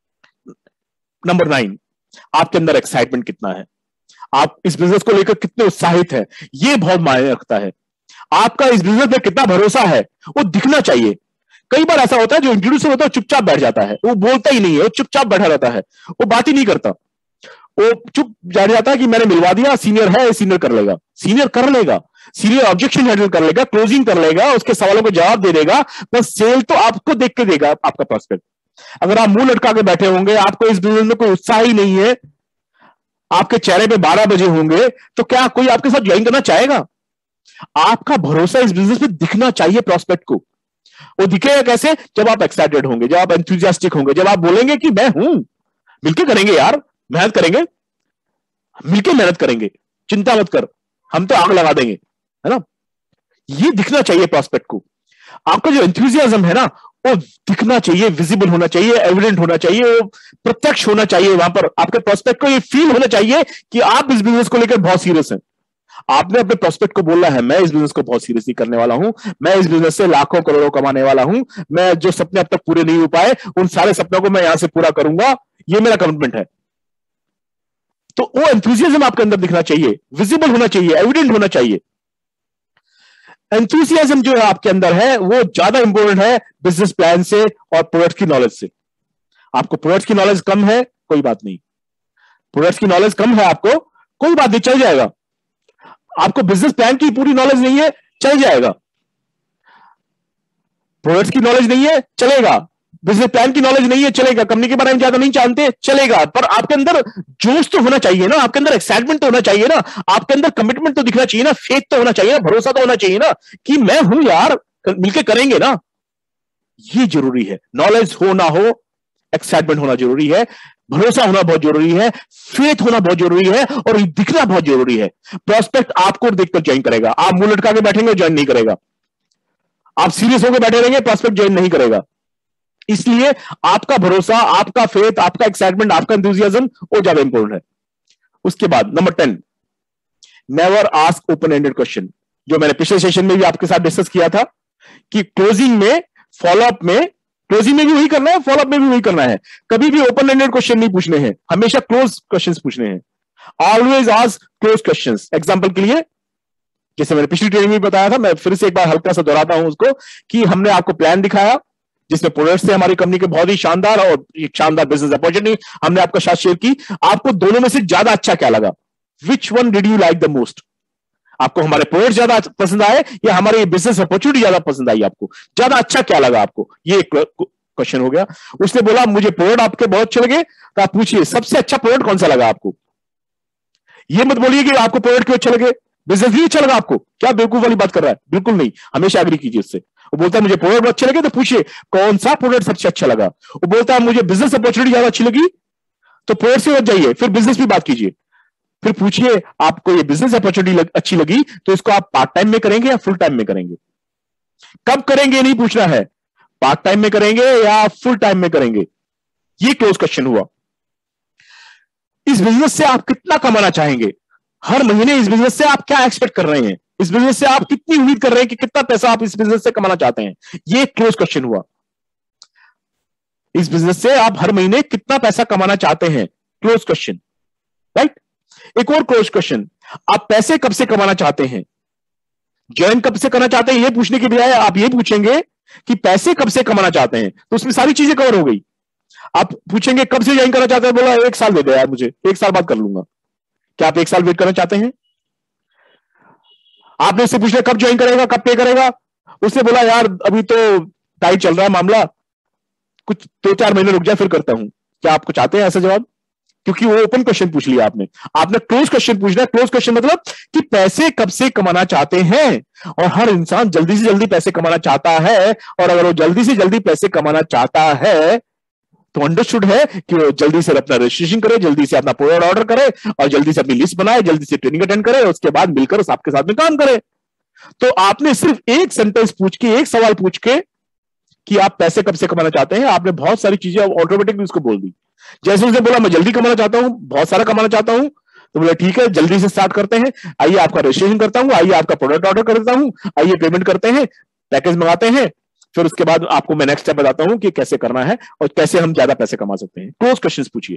नंबर 9, आपके अंदर एक्साइटमेंट कितना है, आप इस बिजनेस को लेकर कितने उत्साहित है, ये बहुत मायने रखता है। आपका इस बिजनेस में कितना भरोसा है वो दिखना चाहिए। कई बार ऐसा होता है जो इंट्रोड्यूसर होता है चुपचाप बैठ जाता है, वो बोलता ही नहीं है, वो चुपचाप बैठा रहता है, वो बात ही नहीं करता, वो चुप जान जाता है कि मैंने मिलवा दिया, सीनियर है, सीनियर कर लेगा, सीनियर कर लेगा, सीनियर ऑब्जेक्शन हैंडल कर लेगा, क्लोजिंग कर लेगा, उसके सवालों को जवाब दे देगा, बस सेल तो आपको देख के देगा आपका प्रोस्पेक्ट। अगर आप मुंह लटका के बैठे होंगे, आपको इस बिजनेस में कोई उत्साह ही नहीं है, आपके चेहरे पे 12 बजे होंगे, तो क्या कोई आपके साथ ज्वाइन करना चाहेगा? आपका भरोसा इस बिजनेस में दिखना चाहिए प्रोस्पेक्ट को। वो दिखेगा कैसे? जब आप एक्साइटेड होंगे, जब आप एंथुसियास्टिक होंगे, जब आप बोलेंगे कि मैं हूं, मिलके करेंगे यार, मेहनत करेंगे, मिलके मेहनत करेंगे, चिंता मत कर, हम तो आग लगा देंगे, है ना? ये दिखना चाहिए प्रोस्पेक्ट को। आपका जो एंथुसियाज्म है ना, वो दिखना चाहिए, विजिबल होना चाहिए, एविडेंट होना चाहिए, वो प्रत्यक्ष होना चाहिए। वहां पर आपके प्रोस्पेक्ट को ये फील होना चाहिए कि आप इस बिजनेस को लेकर बहुत सीरियस हैं। आपने अपने प्रोस्पेक्ट को बोलना है, मैं इस बिजनेस को बहुत सीरियसली करने वाला हूं, मैं इस बिजनेस से लाखों करोड़ों कमाने वाला हूं, मैं जो सपने अब तक पूरे नहीं हो पाए उन सारे सपनों को मैं यहां से पूरा करूंगा, ये मेरा कमिटमेंट है। तो वो एंथुसियाज्म आपके अंदर दिखना चाहिए, विजिबल होना चाहिए, एविडेंट होना चाहिए। एंथुसियाज्म जो है आपके अंदर है वो ज्यादा इंपॉर्टेंट है बिजनेस प्लान से और प्रोडक्ट की नॉलेज से। आपको प्रोडक्ट की नॉलेज कम है, कोई बात नहीं, प्रोडक्ट की नॉलेज कम है आपको, कोई बात नहीं, चल जाएगा। आपको बिजनेस प्लान की पूरी नॉलेज नहीं है, चल जाएगा। प्रोडक्ट्स की नॉलेज नहीं है, चलेगा। बिजनेस प्लान की नॉलेज नहीं है, चलेगा। कंपनी के बारे में ज्यादा नहीं जानते, चलेगा। पर आपके अंदर जोश तो होना चाहिए ना, आपके अंदर एक्साइटमेंट तो होना चाहिए ना, आपके अंदर कमिटमेंट तो दिखना चाहिए ना, फेथ तो होना चाहिए ना, भरोसा तो होना चाहिए ना कि मैं हूं यार, मिलके करेंगे ना। ये जरूरी है। नॉलेज हो ना हो, एक्साइटमेंट होना जरूरी है, भरोसा होना बहुत जरूरी है, फेथ होना बहुत जरूरी है, और दिखना बहुत जरूरी है। प्रोस्पेक्ट आपको देखकर ज्वाइन करेगा। आप मुंह लटका के बैठेंगे, ज्वाइन नहीं करेगा। आप सीरियस होकर बैठे रहेंगे, प्रोस्पेक्ट ज्वाइन नहीं करेगा। इसलिए आपका भरोसा, आपका फेथ, आपका एक्साइटमेंट, आपका एंथुसियाज्म वो ज्यादा इंपॉर्टेंट है। उसके बाद number 10, never ask open ended question. जो मैंने पिछले सेशन में भी आपके साथ डिस्कस किया था कि क्लोजिंग में, फॉलोअप में, क्लोजिंग में भी वही करना है, फॉलोअप में भी वही करना है। कभी भी ओपन एंडेड क्वेश्चन नहीं पूछने हैं, हमेशा क्लोज क्वेश्चंस पूछने हैं। Always ask close questions. Example के लिए, जैसे मैंने पिछली ट्रेनिंग में बताया था, मैं फिर से एक बार हल्का सा दोहराता हूं उसको, कि हमने आपको प्लान दिखाया जिसमें प्रोडक्ट्स थे हमारी कंपनी के बहुत ही शानदार, और एक शानदार बिजनेस अपॉर्चुनिटी हमने आपका साथ शेयर की। आपको दोनों में से ज्यादा अच्छा क्या लगा? Which one did you like the most? आपको हमारे प्रोडक्ट ज्यादा पसंद आए या हमारे बिजनेस अपॉर्चुनिटी ज्यादा पसंद आई? आपको ज्यादा अच्छा क्या लगा आपको? ये एक क्वेश्चन हो गया। उसने बोला मुझे प्रोडक्ट आपके बहुत अच्छे लगे, तो आप पूछिए सबसे अच्छा प्रोडक्ट कौन सा लगा आपको। ये मत बोलिए कि आपको प्रोडक्ट क्यों अच्छा लगे, बिजनेस भी अच्छा लगा आपको। क्या बेवकूफ वाली बात कर रहा है? बिल्कुल नहीं, हमेशा एग्री कीजिए उससे। वो बोलता है मुझे प्रोडक्ट अच्छे लगे, तो पूछिए कौन सा प्रोडक्ट सबसे अच्छा लगा। वो बोलता है मुझे बिजनेस अपॉर्चुनिटी ज्यादा अच्छी लगी, तो प्रोडक्ट से बच जाइए, फिर बिजनेस की बात कीजिए। फिर पूछिए आपको ये बिजनेस अपॉर्चुनिटी अच्छी लगी तो इसको आप पार्ट टाइम में करेंगे या फुल टाइम में करेंगे? कब करेंगे नहीं पूछना है, पार्ट टाइम में करेंगे या फुल टाइम में करेंगे, ये क्लोज क्वेश्चन हुआ। इस बिजनेस से आप कितना कमाना चाहेंगे हर महीने? इस बिजनेस से आप क्या एक्सपेक्ट कर रहे हैं? इस बिजनेस से आप कितनी उम्मीद कर रहे हैं कि कितना पैसा आप इस बिजनेस से कमाना चाहते हैं? ये क्लोज क्वेश्चन हुआ। इस बिजनेस से आप हर महीने कितना पैसा कमाना चाहते हैं, क्लोज क्वेश्चन, राइट। एक और क्लोज क्वेश्चन, आप पैसे कब से कमाना चाहते हैं? ज्वाइन कब से करना चाहते हैं ये पूछने के बजाय आप ये पूछेंगे कि पैसे कब से कमाना चाहते हैं, तो उसमें सारी चीजें कवर हो गई। आप पूछेंगे कब से ज्वाइन करना चाहते हैं, बोला 1 साल दे दो यार मुझे, 1 साल बाद कर लूंगा। क्या आप 1 साल वेट करना चाहते हैं? आपने उससे पूछ लिया कब ज्वाइन करेगा, कब पे करेगा, उसने बोला यार अभी तो टाइट चल रहा है मामला, कुछ 2-4 महीने रुक जाए फिर करता हूं। क्या आपको चाहते हैं ऐसा जवाब? क्योंकि वो ओपन क्वेश्चन पूछ लिया आपने क्लोज क्वेश्चन पूछना है। क्लोज क्वेश्चन मतलब कि पैसे कब से कमाना चाहते हैं, और हर इंसान जल्दी से जल्दी पैसे कमाना चाहता है, और अगर वो जल्दी से जल्दी पैसे कमाना चाहता है तो अंडरस्टूड है कि वो जल्दी से अपना रजिस्ट्रेशन करे, जल्दी से अपना प्रोडक्ट ऑर्डर करे, और जल्दी से अपनी लिस्ट बनाए, जल्दी से ट्रेनिंग अटेंड करे, उसके बाद मिलकर आपके साथ में काम करे। तो आपने सिर्फ एक सेंटेंस पूछ के, एक सवाल पूछ के कि आप पैसे कब से कमाना चाहते हैं, आपने बहुत सारी चीजें ऑटोमेटिकली उसको बोल दी। जैसे उसने बोला मैं जल्दी कमाना चाहता हूं, बहुत सारा कमाना चाहता हूं, तो बोला ठीक है जल्दी से स्टार्ट करते हैं, आइए आपका रजिस्ट्रेशन करता हूं, आइए आपका प्रोडक्ट ऑर्डर करता हूं, आइए पेमेंट करते हैं, पैकेज मंगाते हैं, फिर उसके बाद आपको मैं नेक्स्ट स्टेप बताता हूं कि कैसे करना है और कैसे हम ज्यादा पैसे कमा सकते हैं। क्लोज क्वेश्चंस पूछिए।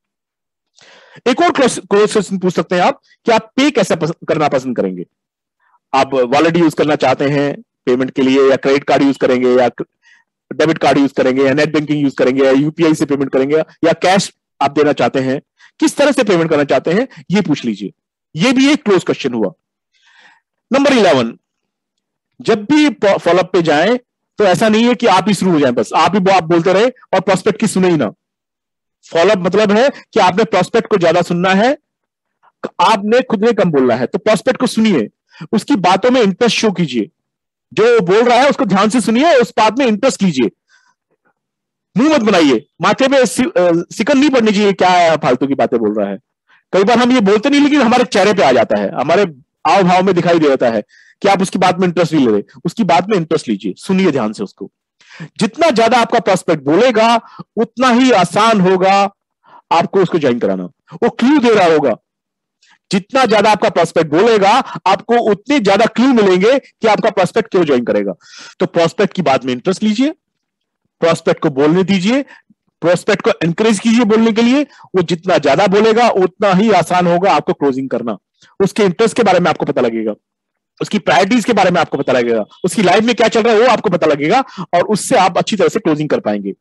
एक और क्लोज क्वेश्चन पूछ सकते हैं आप कि आप पे कैसे करना पसंद करेंगे। आप वॉलेट यूज करना चाहते हैं पेमेंट के लिए, या क्रेडिट कार्ड यूज करेंगे, या डेबिट कार्ड यूज करेंगे, या नेट बैंकिंग यूज करेंगे, या यूपीआई से पेमेंट करेंगे, या कैश आप देना चाहते हैं, किस तरह से पेमेंट करना चाहते हैं ये पूछ लीजिए। ये भी एक क्लोज क्वेश्चन हुआ। नंबर 11, जब भी फॉलोअप पे जाएं तो ऐसा नहीं है कि आप ही शुरू हो जाएं, बस आप बोलते रहे और प्रोस्पेक्ट की सुने ही ना। फॉलोअप मतलब है कि आपने प्रोस्पेक्ट को ज्यादा सुनना है, आपने खुद में कम बोलना है। तो प्रोस्पेक्ट को सुनिए, उसकी बातों में इंटरेस्ट शो कीजिए, जो बोल रहा है उसको ध्यान से सुनिए, उस बात में इंटरेस्ट लीजिए, मुंह मत बनाइए, माथे पे सिकन नहीं पड़नी चाहिए क्या है फालतू की बातें बोल रहा है। कई बार हम ये बोलते नहीं लेकिन हमारे चेहरे पे आ जाता है, हमारे आव भाव में दिखाई देता है कि आप उसकी बात में इंटरेस्ट नहीं ले रहे। उसकी बात में इंटरेस्ट लीजिए, सुनिए ध्यान से उसको। जितना ज्यादा आपका प्रोस्पेक्ट बोलेगा उतना ही आसान होगा आपको उसको ज्वाइन कराना। वो क्लू दे रहा होगा, जितना ज्यादा आपका प्रोस्पेक्ट बोलेगा आपको उतने ज्यादा क्लू मिलेंगे कि आपका प्रोस्पेक्ट क्यों ज्वाइन करेगा। तो प्रोस्पेक्ट की बात में इंटरेस्ट लीजिए, प्रोस्पेक्ट को बोलने दीजिए, प्रोस्पेक्ट को एनकरेज कीजिए बोलने के लिए। वो जितना ज्यादा बोलेगा उतना ही आसान होगा आपको क्लोजिंग करना। उसके इंटरेस्ट के बारे में आपको पता लगेगा, उसकी प्रायोरिटीज के बारे में आपको पता लगेगा, उसकी लाइफ में क्या चल रहा है वो आपको पता लगेगा, और उससे आप अच्छी तरह से क्लोजिंग कर पाएंगे।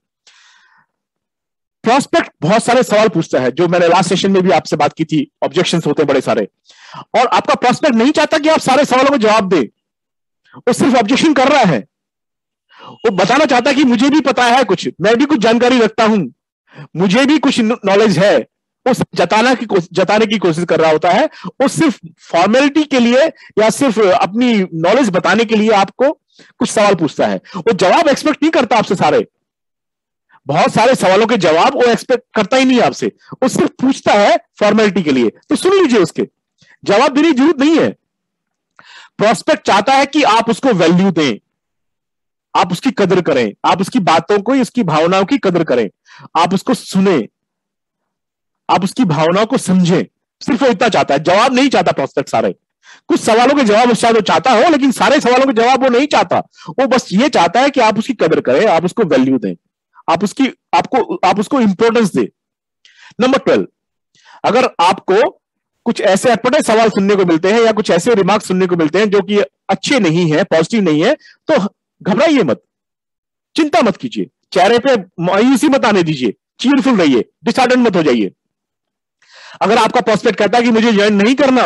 प्रोस्पेक्ट बहुत सारे सवाल पूछता है, जो मैंने लास्ट सेशन में भी आपसे बात की थी, ऑब्जेक्शंस होते हैं बड़े सारे, और आपका प्रोस्पेक्ट नहीं चाहता कि आप सारे सवालों को जवाब दे, वो सिर्फ ऑब्जेक्शन कर रहा है। वो बताना चाहता है कि मुझे भी पता है कुछ, मैं भी कुछ जानकारी रखता हूं, मुझे भी कुछ नॉलेज है। वो जताने की कोशिश कर रहा होता है। वो सिर्फ फॉर्मेलिटी के लिए या सिर्फ अपनी नॉलेज बताने के लिए आपको कुछ सवाल पूछता है। वो जवाब एक्सपेक्ट नहीं करता आपसे, सारे बहुत सारे सवालों के जवाब वो एक्सपेक्ट करता ही नहीं आपसे, वो सिर्फ पूछता है फॉर्मेलिटी के लिए। तो सुन लीजिए, उसके जवाब देने की जरूरत नहीं है। प्रोस्पेक्ट चाहता है कि आप उसको वैल्यू दें, आप उसकी कदर करें, आप उसकी बातों को, उसकी भावनाओं की कदर करें, आप उसको सुने, आप उसकी भावनाओं को समझें। सिर्फ वो इतना चाहता है, जवाब नहीं चाहता प्रोस्पेक्ट सारे। कुछ सवालों के जवाब शायद वो चाहता हो, लेकिन सारे सवालों के जवाब वो नहीं चाहता। वो बस ये चाहता है कि आप उसकी कदर करें, आप उसको वैल्यू दें, आप उसको इंपॉर्टेंस दें। नंबर 12, अगर आपको कुछ ऐसे अटपटे सवाल सुनने को मिलते हैं या कुछ ऐसे रिमार्क सुनने को मिलते हैं जो कि अच्छे नहीं है, पॉजिटिव नहीं है, तो घबराइए मत, चिंता मत कीजिए, चेहरे पे मायूसी मत आने दीजिए, चीयरफुल रहिए, डिसहार्टेंड मत हो जाइए। अगर आपका प्रोस्पेक्ट कहता है कि मुझे ज्वाइन नहीं करना,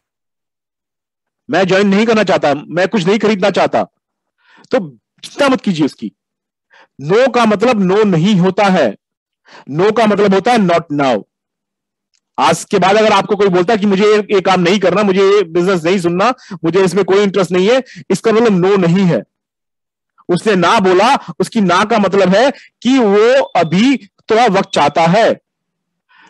मैं ज्वाइन नहीं करना चाहता, मैं कुछ नहीं खरीदना चाहता, तो चिंता मत कीजिए उसकी। नो का मतलब नो नहीं होता है, नो का मतलब होता है नॉट नाउ। आज के बाद अगर आपको कोई बोलता है कि मुझे ये काम नहीं करना, मुझे ये बिजनेस नहीं सुनना, मुझे इसमें कोई इंटरेस्ट नहीं है, इसका मतलब नो नहीं है। उसने ना बोला, उसकी ना का मतलब है कि वो अभी थोड़ा वक्त चाहता है।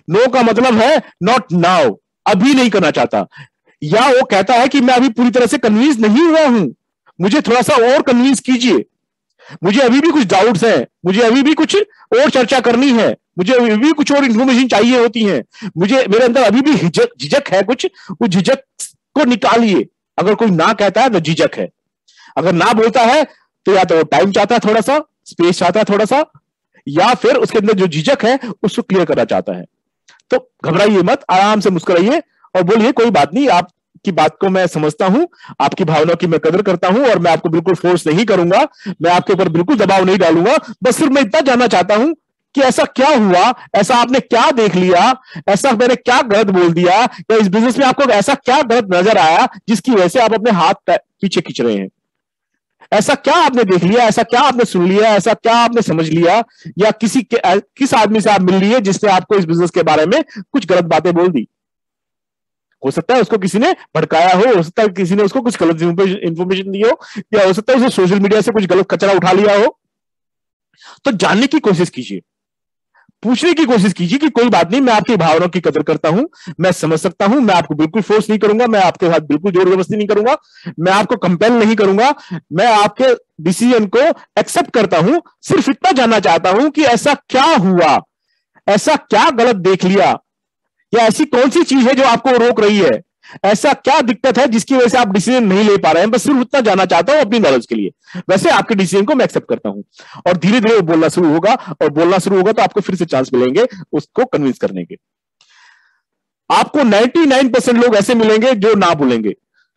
नो का मतलब है नॉट नाउ, अभी नहीं करना चाहता, या वो कहता है कि मैं अभी पूरी तरह से कन्विंस नहीं हुआ हूं, मुझे थोड़ा सा और कन्विंस कीजिए, मुझे अभी भी कुछ डाउट्स हैं, मुझे अभी भी कुछ और चर्चा करनी है, मुझे अभी भी कुछ और इंफॉर्मेशन चाहिए होती है, मुझे मेरे अंदर अभी भी झिझक है कुछ, वो झिझक को निकालिए। अगर कोई ना कहता है तो झिझक है, अगर ना बोलता है तो या तो वो टाइम चाहता है, थोड़ा सा स्पेस चाहता है थोड़ा सा, या फिर उसके अंदर जो झिझक है उसको क्लियर करना चाहता है। तो घबराइए मत, आराम से मुस्कुराइए और बोलिए कोई बात नहीं, आपकी बात को मैं समझता हूं, आपकी भावनाओं की मैं कदर करता हूं, और मैं आपको बिल्कुल फोर्स नहीं करूंगा, मैं आपके ऊपर बिल्कुल दबाव नहीं डालूंगा, बस सिर्फ मैं इतना जानना चाहता हूं कि ऐसा क्या हुआ, ऐसा आपने क्या देख लिया, ऐसा मैंने क्या गलत बोल दिया, या इस बिजनेस में आपको ऐसा क्या गलत नजर आया जिसकी वजह से आप अपने हाथ पीछे खींच रहे हैं। ऐसा क्या आपने देख लिया, ऐसा क्या आपने सुन लिया, ऐसा क्या आपने समझ लिया, या किस आदमी से आप मिल लिए जिसने आपको इस बिजनेस के बारे में कुछ गलत बातें बोल दी। हो सकता है उसको किसी ने भड़काया हो सकता है किसी ने उसको कुछ गलत इंफॉर्मेशन दी हो, या हो सकता है उसे सोशल मीडिया से कुछ गलत कचरा उठा लिया हो। तो जानने की कोशिश कीजिए, पूछने की कोशिश कीजिए कि कोई बात नहीं, मैं आपकी भावनाओं की कदर करता हूं, मैं समझ सकता हूं, मैं आपको बिल्कुल फोर्स नहीं करूंगा, मैं आपके साथ बिल्कुल जोर जबरदस्ती नहीं करूंगा, मैं आपको कंपेल नहीं करूंगा, मैं आपके डिसीजन को एक्सेप्ट करता हूं, सिर्फ इतना जानना चाहता हूं कि ऐसा क्या हुआ, ऐसा क्या गलत देख लिया, या ऐसी कौन सी चीज है जो आपको रोक रही है, ऐसा क्या दिक्कत है जिसकी वजह से आप डिसीजन नहीं ले पा रहे हैं, बस सिर्फ उतना जानना चाहता हूं अपनी नॉलेज के लिए। वैसे आपके डिसीजन को मैं एक्सेप्ट करता हूं, और धीरे धीरे वो बोलना शुरू होगा, और बोलना शुरू होगा तो आपको फिर से चांस मिलेंगे उसको कन्विंस करने के। आपको 99% लोग ऐसे मिलेंगे जो ना बोलेंगे,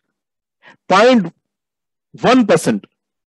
0.1%,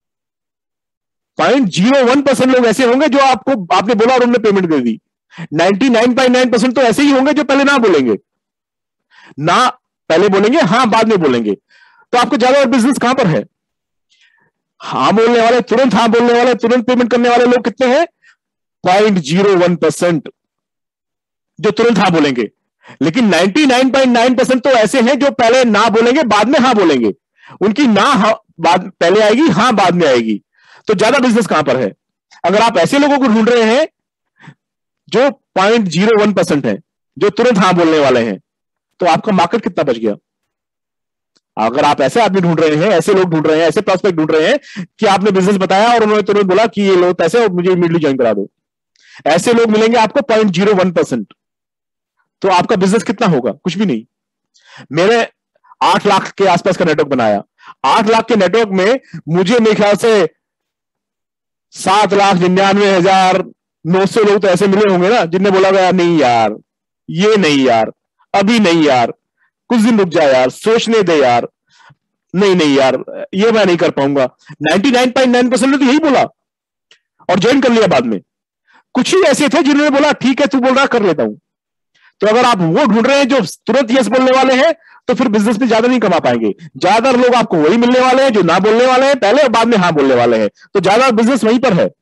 0.01% लोग ऐसे होंगे जो आपने बोला और उन्होंने पेमेंट कर दी। 99.9% तो ऐसे ही होंगे जो पहले ना बोलेंगे, ना पहले बोलेंगे, हां बाद में बोलेंगे। तो आपको ज्यादा बिजनेस कहां पर है? हां बोलने वाले, तुरंत हां बोलने वाले, तुरंत पेमेंट करने वाले लोग कितने हैं? 0.01% जो तुरंत हां बोलेंगे। लेकिन 99.9% तो ऐसे हैं जो पहले ना बोलेंगे बाद में हां बोलेंगे, उनकी ना बाद पहले आएगी, हां बाद में आएगी। तो ज्यादा बिजनेस कहां पर है? अगर आप ऐसे लोगों को ढूंढ रहे हैं जो 0.01% है, जो तुरंत हां बोलने वाले हैं, तो आपका मार्केट कितना बच गया? अगर आप ऐसे आदमी ढूंढ रहे हैं, ऐसे लोग ढूंढ रहे हैं, ऐसे प्रोस्पेक्ट ढूंढ रहे हैं कि आपने बिजनेस बताया और उन्होंने तुरंत बोला कि ये लो पैसे और मुझे इमीडिएटली ज्वाइन करा दो, ऐसे लोग मिलेंगे आपको 0.01%। तो आपका बिजनेस कितना होगा? कुछ भी नहीं। मैंने 8 लाख के आसपास का नेटवर्क बनाया, 8 लाख के नेटवर्क में मुझे मेरे ख्याल से 7,99,900 लोग तो ऐसे मिले होंगे ना जिनने बोला यार नहीं यार, ये नहीं यार, अभी नहीं यार, कुछ दिन रुक जा यार, सोचने दे यार, नहीं नहीं यार, ये मैं नहीं कर पाऊंगा। 99.9% ने तो यही बोला और ज्वाइन कर लिया बाद में। कुछ ही ऐसे थे जिन्होंने बोला ठीक है तू बोल रहा कर लेता हूं। तो अगर आप वो ढूंढ रहे हैं जो तुरंत यस बोलने वाले हैं, तो फिर बिजनेस में ज्यादा नहीं कमा पाएंगे। ज्यादा लोग आपको वही मिलने वाले हैं जो ना बोलने वाले हैं पहले और बाद में हां बोलने वाले हैं, तो ज्यादा बिजनेस वहीं पर है।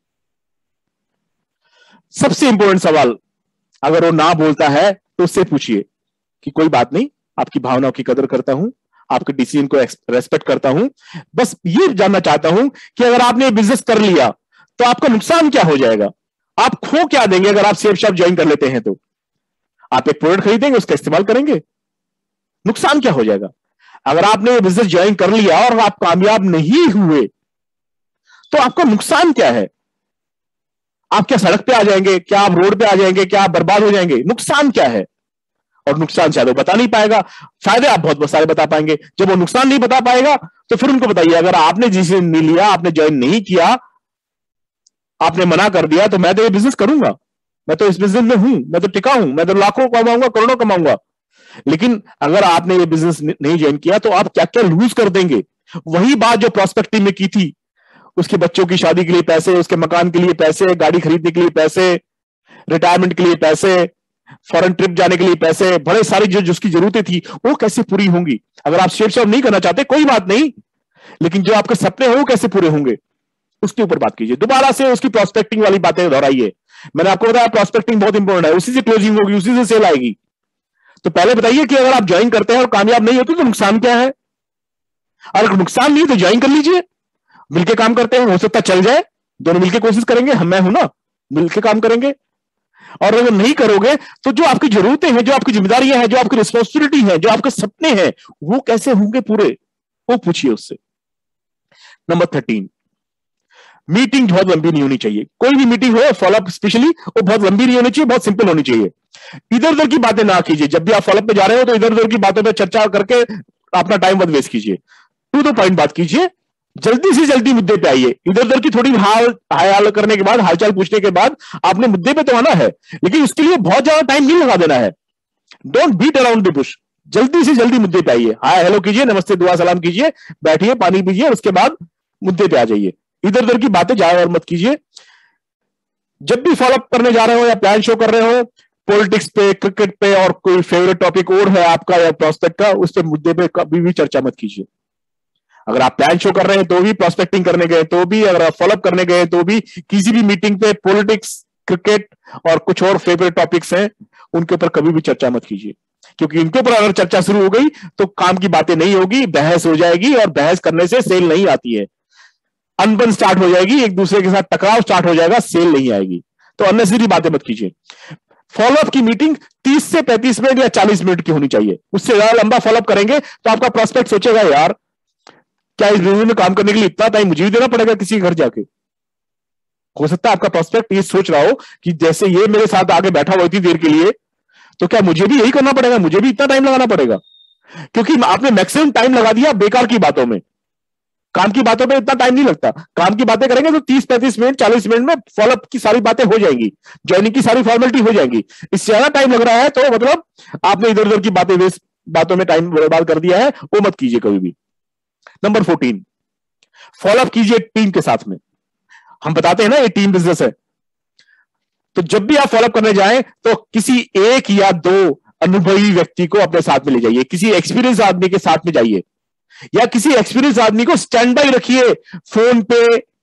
सबसे इंपॉर्टेंट सवाल, अगर वो ना बोलता है तो उससे पूछिए कि कोई बात नहीं, आपकी भावनाओं की कदर करता हूं, आपके डिसीजन को रेस्पेक्ट करता हूं, बस ये जानना चाहता हूं कि अगर आपने बिजनेस कर लिया तो आपका नुकसान क्या हो जाएगा, आप खो क्या देंगे? अगर आप सेफ शॉप ज्वाइन कर लेते हैं तो आप एक प्रोडक्ट खरीदेंगे, उसका इस्तेमाल करेंगे, नुकसान क्या हो जाएगा? अगर आपने बिजनेस ज्वाइन कर लिया और आप कामयाब नहीं हुए तो आपका नुकसान क्या है? आप क्या सड़क पे आ जाएंगे? क्या आप रोड पे आ जाएंगे? क्या आप बर्बाद हो जाएंगे? नुकसान क्या है? और नुकसान शायद वो बता नहीं पाएगा, फायदे आप बहुत सारे बता पाएंगे। जब वो नुकसान नहीं बता पाएगा तो फिर उनको बताइए अगर आपने डिसीजन नहीं लिया, आपने ज्वाइन नहीं किया, आपने मना कर दिया, तो मैं तो ये बिजनेस करूंगा, मैं तो इस बिजनेस में हूं, मैं तो टिका हूं, मैं तो लाखों कमाऊंगा, करोड़ों कमाऊंगा। लेकिन अगर आपने ये बिजनेस नहीं ज्वाइन किया तो आप क्या क्या लूज कर देंगे। वही बात जो प्रोस्पेक्टिव में की थी, उसके बच्चों की शादी के लिए पैसे, उसके मकान के लिए पैसे, गाड़ी खरीदने के लिए पैसे, रिटायरमेंट के लिए पैसे, फॉरेन ट्रिप जाने के लिए पैसे, बड़े सारी जो जिसकी जरूरतें थी वो कैसे पूरी होंगी। अगर आप शेयर शॉप नहीं करना चाहते कोई बात नहीं, लेकिन जो आपके सपने हैं वो कैसे पूरे होंगे उसके ऊपर बात कीजिए। दोबारा से उसकी प्रोस्पेक्टिंग वाली बातें दोहराइए। मैंने आपको बताया प्रोस्पेक्टिंग बहुत इंपॉर्टेंट है, उसी से क्लोजिंग होगी, उसी से सेल आएगी। तो पहले बताइए कि अगर आप ज्वाइन करते हैं और कामयाब नहीं होते तो नुकसान क्या है। अगर नुकसान नहीं तो ज्वाइन कर लीजिए, मिलके काम करते हैं, हो सकता चल जाए, दोनों मिलके कोशिश करेंगे, मैं हूं ना, मिलके काम करेंगे। और अगर नहीं करोगे तो जो आपकी जरूरतें हैं, जो आपकी जिम्मेदारियां हैं, जो आपकी रिस्पॉन्सिबिलिटी है, जो आपके सपने हैं, वो कैसे होंगे पूरे, वो पूछिए उससे। नंबर 13, मीटिंग बहुत लंबी नहीं होनी चाहिए। कोई भी मीटिंग हो, फॉलोअप स्पेशली, वो बहुत लंबी नहीं होनी चाहिए, बहुत सिंपल होनी चाहिए। इधर उधर की बातें ना कीजिए। जब भी आप फॉलोअप पे जा रहे हो तो इधर उधर की बातों पे चर्चा करके अपना टाइम मत वेस्ट कीजिए। टू द पॉइंट बात कीजिए, जल्दी से जल्दी मुद्दे पे आइए। इधर उधर की थोड़ी हाल करने के बाद, हालचाल पूछने के बाद आपने मुद्दे पे तो आना है, लेकिन उसके लिए बहुत ज्यादा टाइम नहीं लगा देना है। Don't beat around the bush. जल्दी से जल्दी मुद्दे पे आइए, हाय हेलो कीजिए, नमस्ते दुआ सलाम कीजिए, बैठिए, पानी पीजिए, उसके बाद मुद्दे पे आ जाइए। इधर उधर की बातें ज्यादा और मत कीजिए। जब भी फॉलोअप करने जा रहे हो या प्लान शो कर रहे हो, पॉलिटिक्स पे, क्रिकेट पे, और कोई फेवरेट टॉपिक और है आपका या प्रोस्पेक्ट का, उस पे मुद्दे पे कभी भी चर्चा मत कीजिए। अगर आप प्लान शो कर रहे हैं तो भी, प्रोस्पेक्टिंग करने गए तो भी, अगर आप फॉलोअप करने गए तो भी, किसी भी मीटिंग पे पॉलिटिक्स, क्रिकेट और कुछ और फेवरेट टॉपिक्स हैं, उनके ऊपर कभी भी चर्चा मत कीजिए। क्योंकि इनके ऊपर अगर चर्चा शुरू हो गई तो काम की बातें नहीं होगी, बहस हो जाएगी, और बहस करने से सेल नहीं आती है। अनबन स्टार्ट हो जाएगी, एक दूसरे के साथ टकराव स्टार्ट हो जाएगा, सेल नहीं आएगी। तो अननेसेसरी बातें मत कीजिए। फॉलोअप की मीटिंग 30 से 35 मिनट या 40 मिनट की होनी चाहिए। उससे ज्यादा लंबा फॉलोअप करेंगे तो आपका प्रोस्पेक्ट सोचेगा, यार क्या इस बिजनेस में काम करने के लिए इतना टाइम मुझे भी देना पड़ेगा किसी के घर जाके। हो सकता है आपका प्रोस्पेक्ट ये सोच रहा हो कि जैसे ये मेरे साथ आगे बैठा हुआ इतनी देर के लिए, तो क्या मुझे भी यही करना पड़ेगा, मुझे भी इतना टाइम लगाना पड़ेगा। क्योंकि आपने मैक्सिमम टाइम लगा दिया बेकार की बातों में। काम की बातों पे इतना टाइम नहीं लगता। काम की बातें करेंगे तो 30-35 मिनट, 40 मिनट में फॉलोअप की सारी बातें हो जाएंगी, ज्वाइनिंग की सारी फॉर्मेलिटी हो जाएंगी। इससे ज्यादा टाइम लग रहा है तो मतलब आपने इधर उधर की बातों में टाइम बर्बाद कर दिया है, वो मत कीजिए कभी भी। नंबर 14, फॉलोअप कीजिए टीम के साथ में। हम बताते हैं ना ये टीम बिजनेस है, तो जब भी आप फॉलोअप करने जाएं तो किसी एक या दो अनुभवी व्यक्ति को अपने साथ में ले जाइए, किसी एक्सपीरियंस आदमी के साथ में जाइए, या किसी एक्सपीरियंस आदमी को स्टैंड बाय रखिए, फोन पे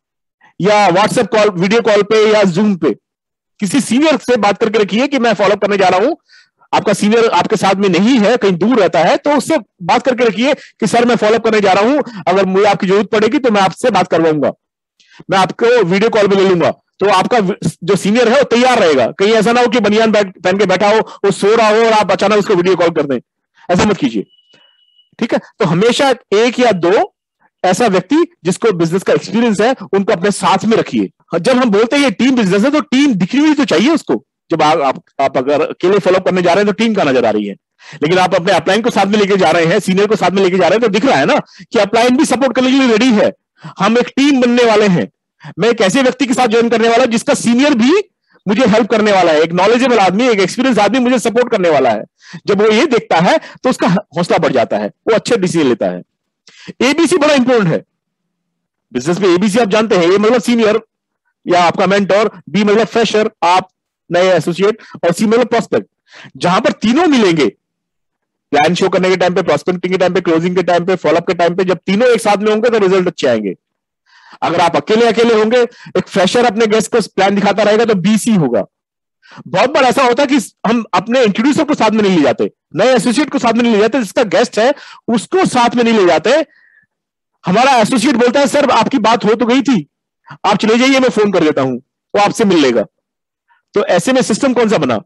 या व्हाट्सएप कॉल, वीडियो कॉल पे या जूम पे। किसी सीनियर से बात करके रखिए कि मैं फॉलोअप करने जा रहा हूं, आपका सीनियर आपके साथ में नहीं है, कहीं दूर रहता है, तो उससे बात करके रखिए कि सर मैं फॉलोअप करने जा रहा हूं, अगर मुझे आपकी जरूरत पड़ेगी तो मैं आपसे बात करवाऊंगा, मैं आपको वीडियो कॉल में ले लूंगा। तो आपका जो सीनियर है वो तैयार रहेगा। कहीं ऐसा ना हो कि बनियान पहन के बैठा हो, वो सो रहा हो और आप अचानक उसको वीडियो कॉल कर दें, ऐसा मत कीजिए। ठीक है, तो हमेशा एक या दो ऐसा व्यक्ति जिसको बिजनेस का एक्सपीरियंस है, उनको अपने साथ में रखिए। जब हम बोलते हैं ये टीम बिजनेस है, तो टीम दिखनी हुई तो चाहिए उसको। जब आप अगर अकेले फॉलो करने जा रहे हैं तो टीम का नजर आ रही है, लेकिन आप अपने अपलाइन को साथ में लेके जा रहे हैं, सीनियर को साथ में लेके जा रहे हैं, तो दिख रहा है ना कि अपलाइन भी सपोर्ट करने के लिए रेडी है। हम एक टीम बनने वाले हैं। मैं एक ऐसे व्यक्ति के साथ ज्वाइन करने वाला हूं जिसका सीनियर भी मुझे हेल्प करने वाला है, एक नॉलेजेबल आदमी, एक एक्सपीरियंस आदमी मुझे सपोर्ट करने वाला है। जब वो ये देखता है तो उसका हौसला बढ़ जाता है, वो अच्छे डिसीजन लेता है। एबीसी बड़ा इंपॉर्टेंट है बिजनेस में। एबीसी आप जानते हैं, ए मतलब सीनियर या आपका मेंटोर, बी मतलब फ्रेशर, आप नए एसोसिएट, और सी मतलब प्रोस्पेक्ट। जहां पर तीनों मिलेंगे, प्लान शो करने के टाइम पे, प्रोस्पेक्टिंग के टाइम पे, क्लोजिंग के टाइम पे, फॉलोअप के टाइम पे, जब तीनों एक साथ में होंगे तो रिजल्ट अच्छे आएंगे। अगर आप अकेले अकेले होंगे, एक फ्रेशर अपने गेस्ट को प्लान दिखाता रहेगा तो बीसी होगा। बहुत बार ऐसा होता है कि हम अपने इंट्रोड्यूसर को साथ में नहीं ले जाते, नए एसोसिएट को साथ में नहीं ले जाते, जिसका गेस्ट है उसको साथ में नहीं ले जाते। हमारा एसोसिएट बोलता है सर आपकी बात हो तो गई थी, आप चले जाइए, मैं फोन कर देता हूं, वो आपसे मिल लेगा। तो ऐसे में सिस्टम कौन सा बना?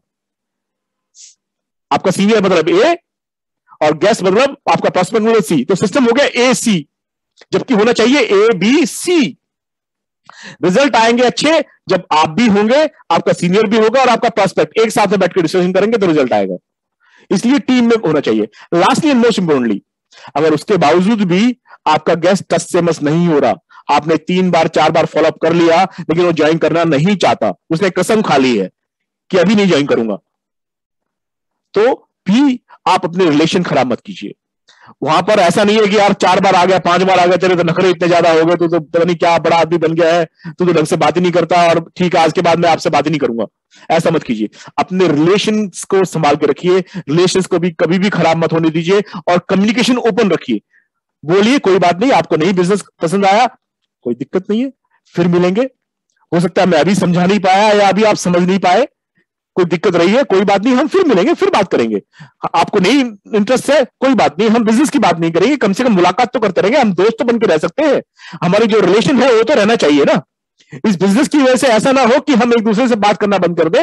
आपका सीनियर मतलब ए और गेस्ट मतलब आपका प्रोस्पेक्ट मतलब सी, तो सिस्टम हो गया ए सी, जबकि होना चाहिए ए बी सी। रिजल्ट आएंगे अच्छे जब आप भी होंगे, आपका सीनियर भी होगा और आपका प्रोस्पेक्ट एक साथ में बैठकर डिस्कशन करेंगे तो रिजल्ट आएगा। इसलिए टीम में होना चाहिए। लास्टली एंड मोस्ट इंपोर्टेंटली, अगर उसके बावजूद भी आपका गेस्ट टच से मस नहीं हो रहा, आपने 3 बार 4 बार फॉलोअप कर लिया लेकिन वो ज्वाइन करना नहीं चाहता, उसने कसम खा ली है कि अभी नहीं ज्वाइन करूंगा, तो भी आप अपने रिलेशन खराब मत कीजिए। वहां पर ऐसा नहीं है कि यार 4 बार आ गया, 5 बार आ गया, तेरे तो नखरे इतने ज्यादा हो गए, तो पता नहीं क्या बड़ा आदमी बन गया है, तू तो ढंग से बात ही नहीं करता और ठीक है आज के बाद मैं आपसे बात ही नहीं करूंगा। ऐसा मत कीजिए। अपने रिलेशंस को संभाल के रखिए, रिलेशंस को भी कभी भी खराब मत होने दीजिए, और कम्युनिकेशन ओपन रखिए। बोलिए कोई बात नहीं, आपको नहीं बिजनेस पसंद आया, कोई दिक्कत नहीं है, फिर मिलेंगे। हो सकता है मैं अभी समझा नहीं पाया या अभी आप समझ नहीं पाए, कोई दिक्कत रही है, कोई बात नहीं, हम फिर मिलेंगे, फिर बात करेंगे। आपको नहीं इंटरेस्ट है, कोई बात नहीं, हम बिजनेस की बात नहीं करेंगे, कम से कम मुलाकात तो करते रहेंगे, हम दोस्त तो बन के रह सकते हैं। हमारी जो रिलेशन है वो तो रहना चाहिए ना। इस बिजनेस की वजह से ऐसा ना हो कि हम एक दूसरे से बात करना बंद कर दें,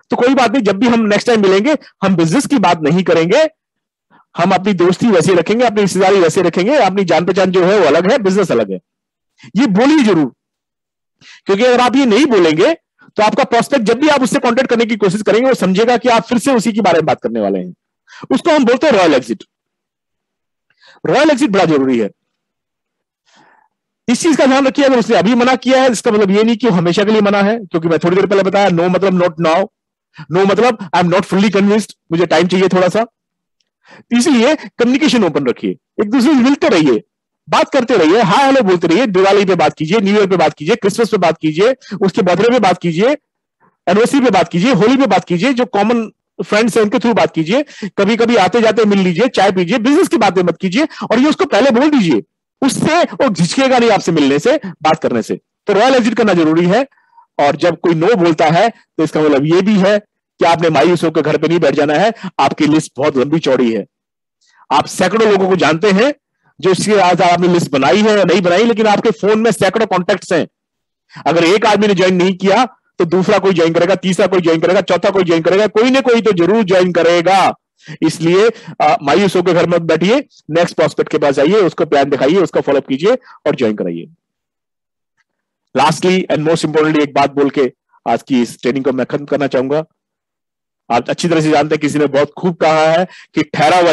तो कोई बात नहीं, जब भी हम नेक्स्ट टाइम मिलेंगे हम बिजनेस की बात नहीं करेंगे, हम अपनी दोस्ती वैसे रखेंगे, अपनी रिश्तेदारी वैसे रखेंगे, अपनी जान पहचान जो है वो अलग है, बिजनेस अलग है। ये बोलिए जरूर, क्योंकि अगर आप ये नहीं बोलेंगे तो आपका प्रोस्पेक्ट जब भी आप उससे कांटेक्ट करने की कोशिश करेंगे वो समझेगा कि आप फिर से उसी के बारे में बात करने वाले हैं। उसको हम बोलते हैं रॉयल एग्जिट। रॉयल एग्जिट बड़ा जरूरी है, इस चीज का ध्यान रखिए। अगर उसने अभी मना किया है इसका मतलब ये नहीं कि वो हमेशा के लिए मना है, क्योंकि मैं थोड़ी देर पहले बताया नो मतलब नॉट नाउ, नो मतलब I am not fully convinced, मुझे टाइम चाहिए थोड़ा सा। इसलिए कम्युनिकेशन ओपन रखिए, एक दूसरे से मिलते रहिए, बात करते रहिए, हाय हेलो बोलते रहिए। दिवाली पे बात कीजिए, न्यू ईयर पे बात कीजिए, क्रिसमस पे बात कीजिए, उसके बर्थडे पे बात कीजिए, एनिवर्सरी पे बात कीजिए, होली पे बात कीजिए, जो कॉमन फ्रेंड्स हैं उनके थ्रू बात कीजिए, कभी कभी आते जाते मिल लीजिए, चाय पीजिए, बिजनेस की बातें मत कीजिए। और ये उसको पहले बोल दीजिए, उससे वो झिझकेगा नहीं आपसे मिलने से, बात करने से। तो रॉयल एग्जिट करना जरूरी है। और जब कोई नो बोलता है तो इसका मतलब ये भी है कि आपने मायूस होकर घर पे नहीं बैठ जाना है, आपकी लिस्ट बहुत लंबी चौड़ी है। आप सैकड़ों लोगों को जानते हैं जो इसके आधार आपने लिस्ट बनाई है या नहीं बनाई, लेकिन आपके फोन में सैकड़ों कॉन्टैक्ट्स हैं। अगर एक आदमी ने ज्वाइन नहीं किया तो दूसरा कोई ज्वाइन करेगा, तीसरा कोई ज्वाइन करेगा, चौथा कोई ज्वाइन करेगा, कोई ना कोई तो जरूर ज्वाइन करेगा। इसलिए मायूस होकर घर मत बैठिए, नेक्स्ट प्रोस्पेक्ट के पास जाइए, उसको प्लान दिखाइए, उसका फॉलोअप कीजिए और ज्वाइन कराइए। लास्टली एंड मोस्ट इंपोर्टेंटली एक बात बोल के आज की इस ट्रेनिंग को मैं खत्म करना चाहूंगा। आप अच्छी तरह से जानते हैं, किसी ने बहुत खूब कहा है कि ठहरा हुआ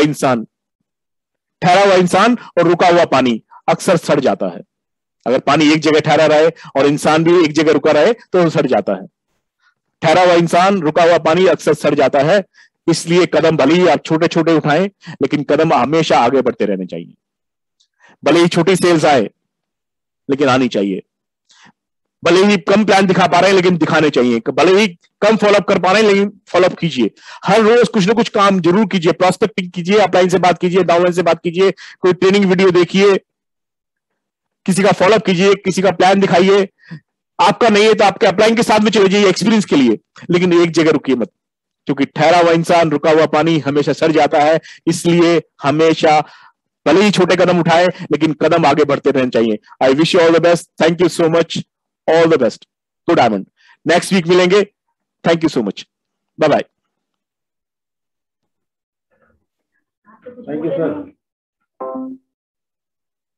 इंसान और रुका हुआ पानी अक्सर सड़ जाता है। अगर पानी एक जगह ठहरा रहे और इंसान भी एक जगह रुका रहे तो सड़ जाता है। ठहरा हुआ इंसान, रुका हुआ पानी अक्सर सड़ जाता है। इसलिए कदम भले ही आप छोटे छोटे उठाएं, लेकिन कदम हमेशा आगे बढ़ते रहने चाहिए। भले ही छोटी सेल्स आए लेकिन आनी चाहिए। भले ही कम प्लान दिखा पा रहे हैं लेकिन दिखाने चाहिए। भले ही कम फॉलोअप कर पा रहे हैं लेकिन फॉलोअप कीजिए। हर रोज कुछ ना कुछ काम जरूर कीजिए। प्रोस्पेक्टिंग कीजिए, अपलाइन से बात कीजिए, डाउनलाइन से बात कीजिए, कोई ट्रेनिंग वीडियो देखिए, किसी का फॉलोअप कीजिए, किसी का प्लान दिखाइए। आपका नहीं है तो आपके अपलाइन के साथ में चले जाइए एक्सपीरियंस के लिए, लेकिन एक जगह रुकिए मत, क्योंकि ठहरा हुआ इंसान, रुका हुआ पानी हमेशा सड़ जाता है। इसलिए हमेशा भले ही छोटे कदम उठाए लेकिन कदम आगे बढ़ते रहने चाहिए। I wish you all the best. Thank you so much. All the best. Good diamond. Next week मिलेंगे। Thank you so much. Bye bye. Thank you sir.